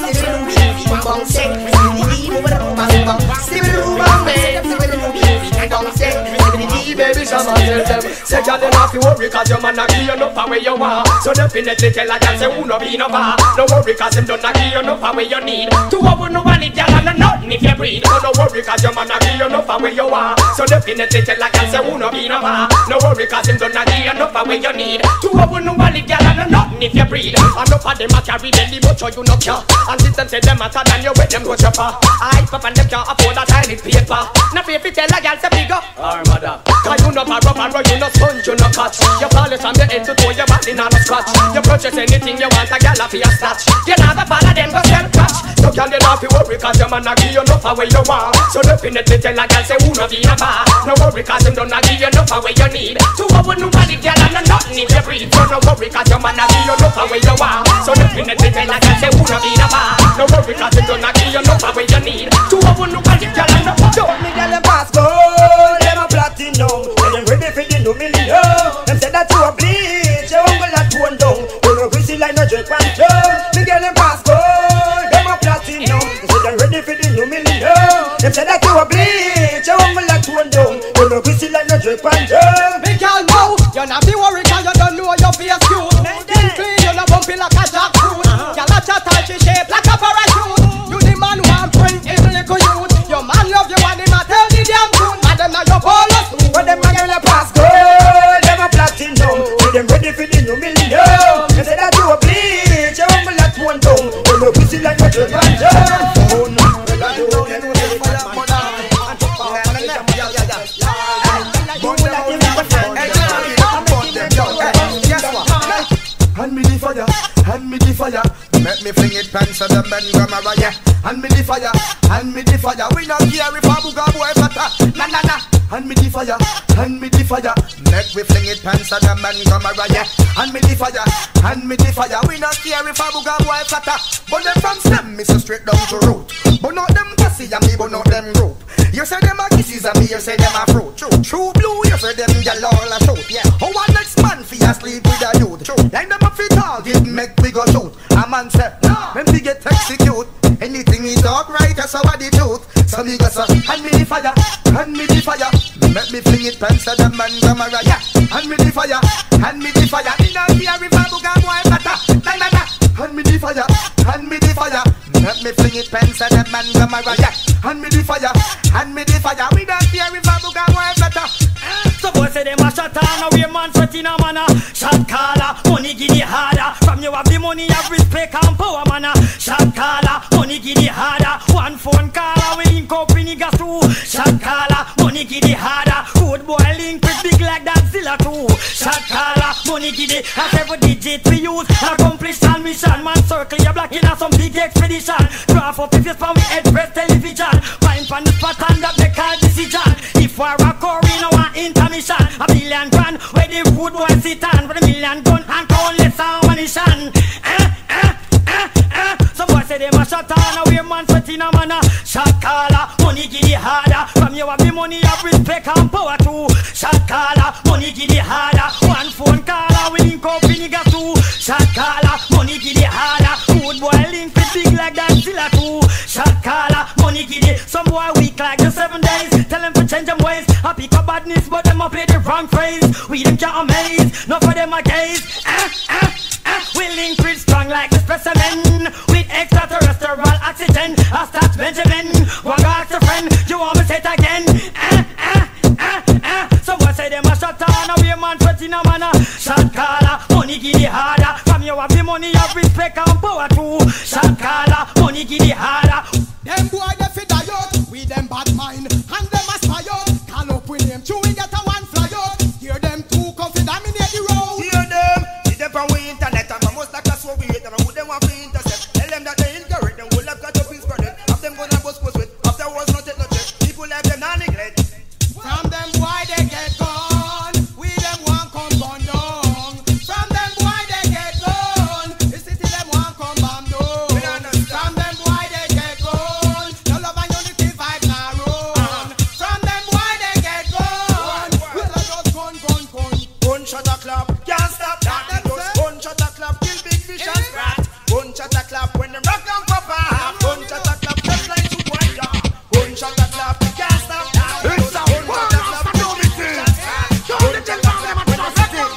Baby, some of them say y'all don't have to worry cause your man a give you no power where you want. So definitely tell a girl say who no be no bar. No worry cause them don't give you no power where you need. To open no one it y'all and nothing if you breathe. So no worry cause your man a give you no power where you want. So definitely tell a girl say who no be no bar. No worry cause them don't give you no power where you need. To open no one it y'all and nothing if you breathe. And no for them a carry belly but you no care. And since them say them matter than you with them go chopper. I pop and them can't afford a tiny paper. Now if you tell a girl say bigger or mother. Cause you no borrow, borrow, you no sponge, you no catch. You polish from your head to toe, your body not a scratch. You purchase anything you want, a gal a your snatch. You never follow them, go sell catch. So girl, you not fi worry, cause your man a give you enough of where you want. So definitely tell a gal, say who no be a bar. No worry, cause them don't give you enough of where you need. To open nobody, girl, and nothing if you breathe. So no worry, cause your man a give you enough of where you want. So definitely tell a gal, say who no be a bar. No worry, cause them don't give you enough of where you need. To open nobody, girl, and nothing. Don't me girl, them pass gold, them a platinum. Ready for the new million. Them said that you a bleach, you won't go that one down. You know greasy like no drip and jump. Me girl them pass gold, them a platinum. Them said them ready for the new million. Them said that you a bleach, you won't go that one down. You know greasy like no drip and jump. Me girl know, you not be worried cause you don't know your face cute. Skin clean, you not bumpy like a jackfruit. Girl a chat and she shape like a parachute. You the man who want friend, even little youth. Your man love you and him a tell the damn truth. And them not your ballers. When them a girl a pass gold, them a platinum. When them ready for the new million. They say that you a bleach, you humble at one tongue. You know pussy like a drug and jump. Oh no, well I do get no money for that mother. Hand me the fire, hand me the fire. Make me fling it pants on the men grammar, yeah. Hand me the fire, hand me the fire. We not care if a booga boy fata. Na na na. Hand me the fire, hand me the fire. Make me fling it pants on the men grammar, yeah. Hand me the fire, hand me the fire. We not care if a booga boy fata. But them from stem, me so straight down to root. But not them pussy and me, but not them rope. You say them a kisses and me, you say them a fruit. True, true blue, you say them yellow all a shoot. Yeah. Oh, one next man fi asleep with a youth. True, like them a fit target, make me go shoot. A man say, no, when we get execute. Anything we talk right, that's how the truth. So me go say, hand me the fire, hand me the fire. Make me fling it pants at the man camera, yeah. Hand me the fire, hand me the fire. Me not care if a booga boy fata. Na na na. Hand me the fire, hand me the fire. Make me fling it pants at the man camera, yeah. Hand me the fire, hand me the fire. We don't care if a booga boy fata. So boy say them a shot on a way man sweat in a manner. Shot caller, money give the harder. From you have the money, have respect and power manner. Shot caller, money give the harder. One phone caller, we link up in niggas too. Shot caller, money give the harder. Good boy link with big like that Zilla too. Shot caller, money giddy. Have every digit we use, accomplish all mission. Man circle your black in a some big expedition. Draft up if you from head press television. Find from the spot and that make a decision. If war occur, we no want intermission. A billion grand where the food boy sit on. With a million gun and countless ammunition. Eh, eh, eh, eh. Some boys say they must shut on. Away man sweat in a manner. Shot caller, money give it harder. From you have the money, have respect and power too. Shot caller, money give it harder. One phone caller, we link up in niggas too. Shot caller, money give it harder. Food boy link with big like that Zilla too. Shot caller, money give it. Some boy weak like the seven days. Tell them to change them ways. I pick up badness, but them a play the wrong phrase. We them can't amaze, not for them a gaze. Eh, eh, eh. We link with strong like the specimen. With extraterrestrial oxygen. I start Benjamin. One go ask a friend, you want me say it again? Eh, eh, eh, eh. Some boy say them a shot on. Now we a man sweat in a manner. Shot caller, money give it harder. From you have the money, have respect and power too. Shot caller, money give it harder. Them boy they fi die out, we them bad mind, and them a spy out. Call up with them, two we get a one fly out. Hear them two come fi dominate the road. Hear them, see them from we internet, and from us like that's what we hate. And who them want to intercept? Tell them that they incorrect, them will have got up in spread it. Have them gonna bust post with, afterwards not take no check. People like them not neglect. From them why they get gone, we them want come burn down. From them why they get gone, the city them want come bomb down. From them why they get gone, no love and unity vibe now run. From them why they get gone, we just gun gun gun. Gunshot a clap, can't stop that. Just gunshot a clap, kill big fish and rat. Gunshot a clap when them rock down pop off. Gunshot a clap, just like two one jaw. Gunshot a clap, can't stop that. It's a gunshot a clap, do me thing. Don't let them down, them a do the thing.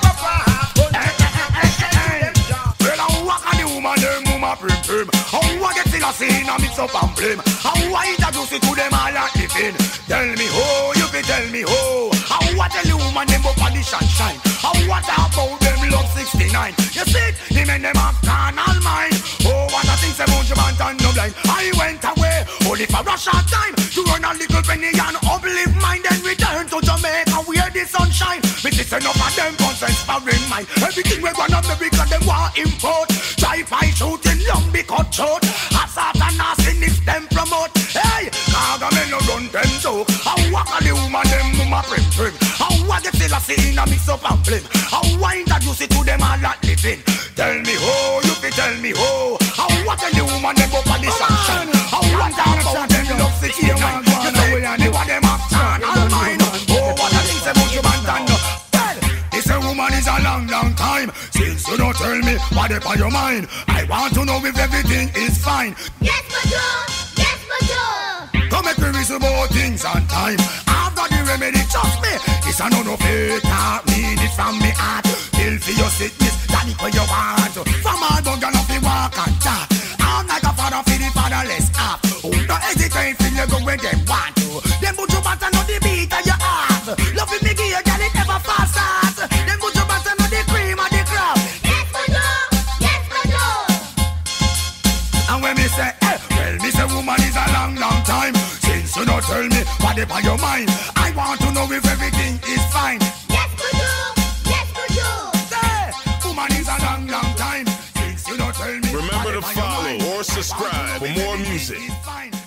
Well, I walk on the woman, them woman prim prim. How I get in a scene and mix up and blame. How I introduce it to them all like living. Tell me how, you can tell me how. How I tell the woman them up on the sunshine. How I talk about them love sixty-nine. You see it, the men them have carnal mind. Oh, what I think say bunch of man and no blind. I went away, only for a short time. To run a little penny and uplift mind. Then return to Jamaica where the sunshine. Me this enough of them guns and sparring mind. Everything we gonna America them want import. Drive-by shooting, long be cut short. Assault and nastiness them promote. Hey, Kaga men no run them joke. How walk a the woman them mama prim prim. How I get still a see in a mix up and flame. How I introduce it to them all that living. Tell me how, you fi tell me how. How I tell the woman them up on the sunshine. How I talk about them love sixty-nine. You know we are the one them have turn all mine. Oh, what a thing say about you man done. Well, this a woman is a long, long time. Since you don't tell me what up on your mind, I want to know if everything is fine. Yes, Major! Yes, Major! Come make me reason about things on time. I've got the remedy, trust me. This a no no fake talk, mean it from me heart. Feel for your sickness, that it where you want. From all don't get nothing walk and talk. I'm like a father for the fatherless half. Who don't hesitate, feel you go where them want to. Them put your batter know the beat of your heart. Love me give you, girl, it never fast out. Them put your batter know the cream of the crop. Yes, Major! Yes, Major! And when me say, eh, well, me say woman is a long, long time. Since you don't tell me what up on your mind, I want to know if everything is fine. Yes, Major! Yes, Major! Say, woman is a long, long time. Since you don't tell me. Remember to follow or subscribe for more music.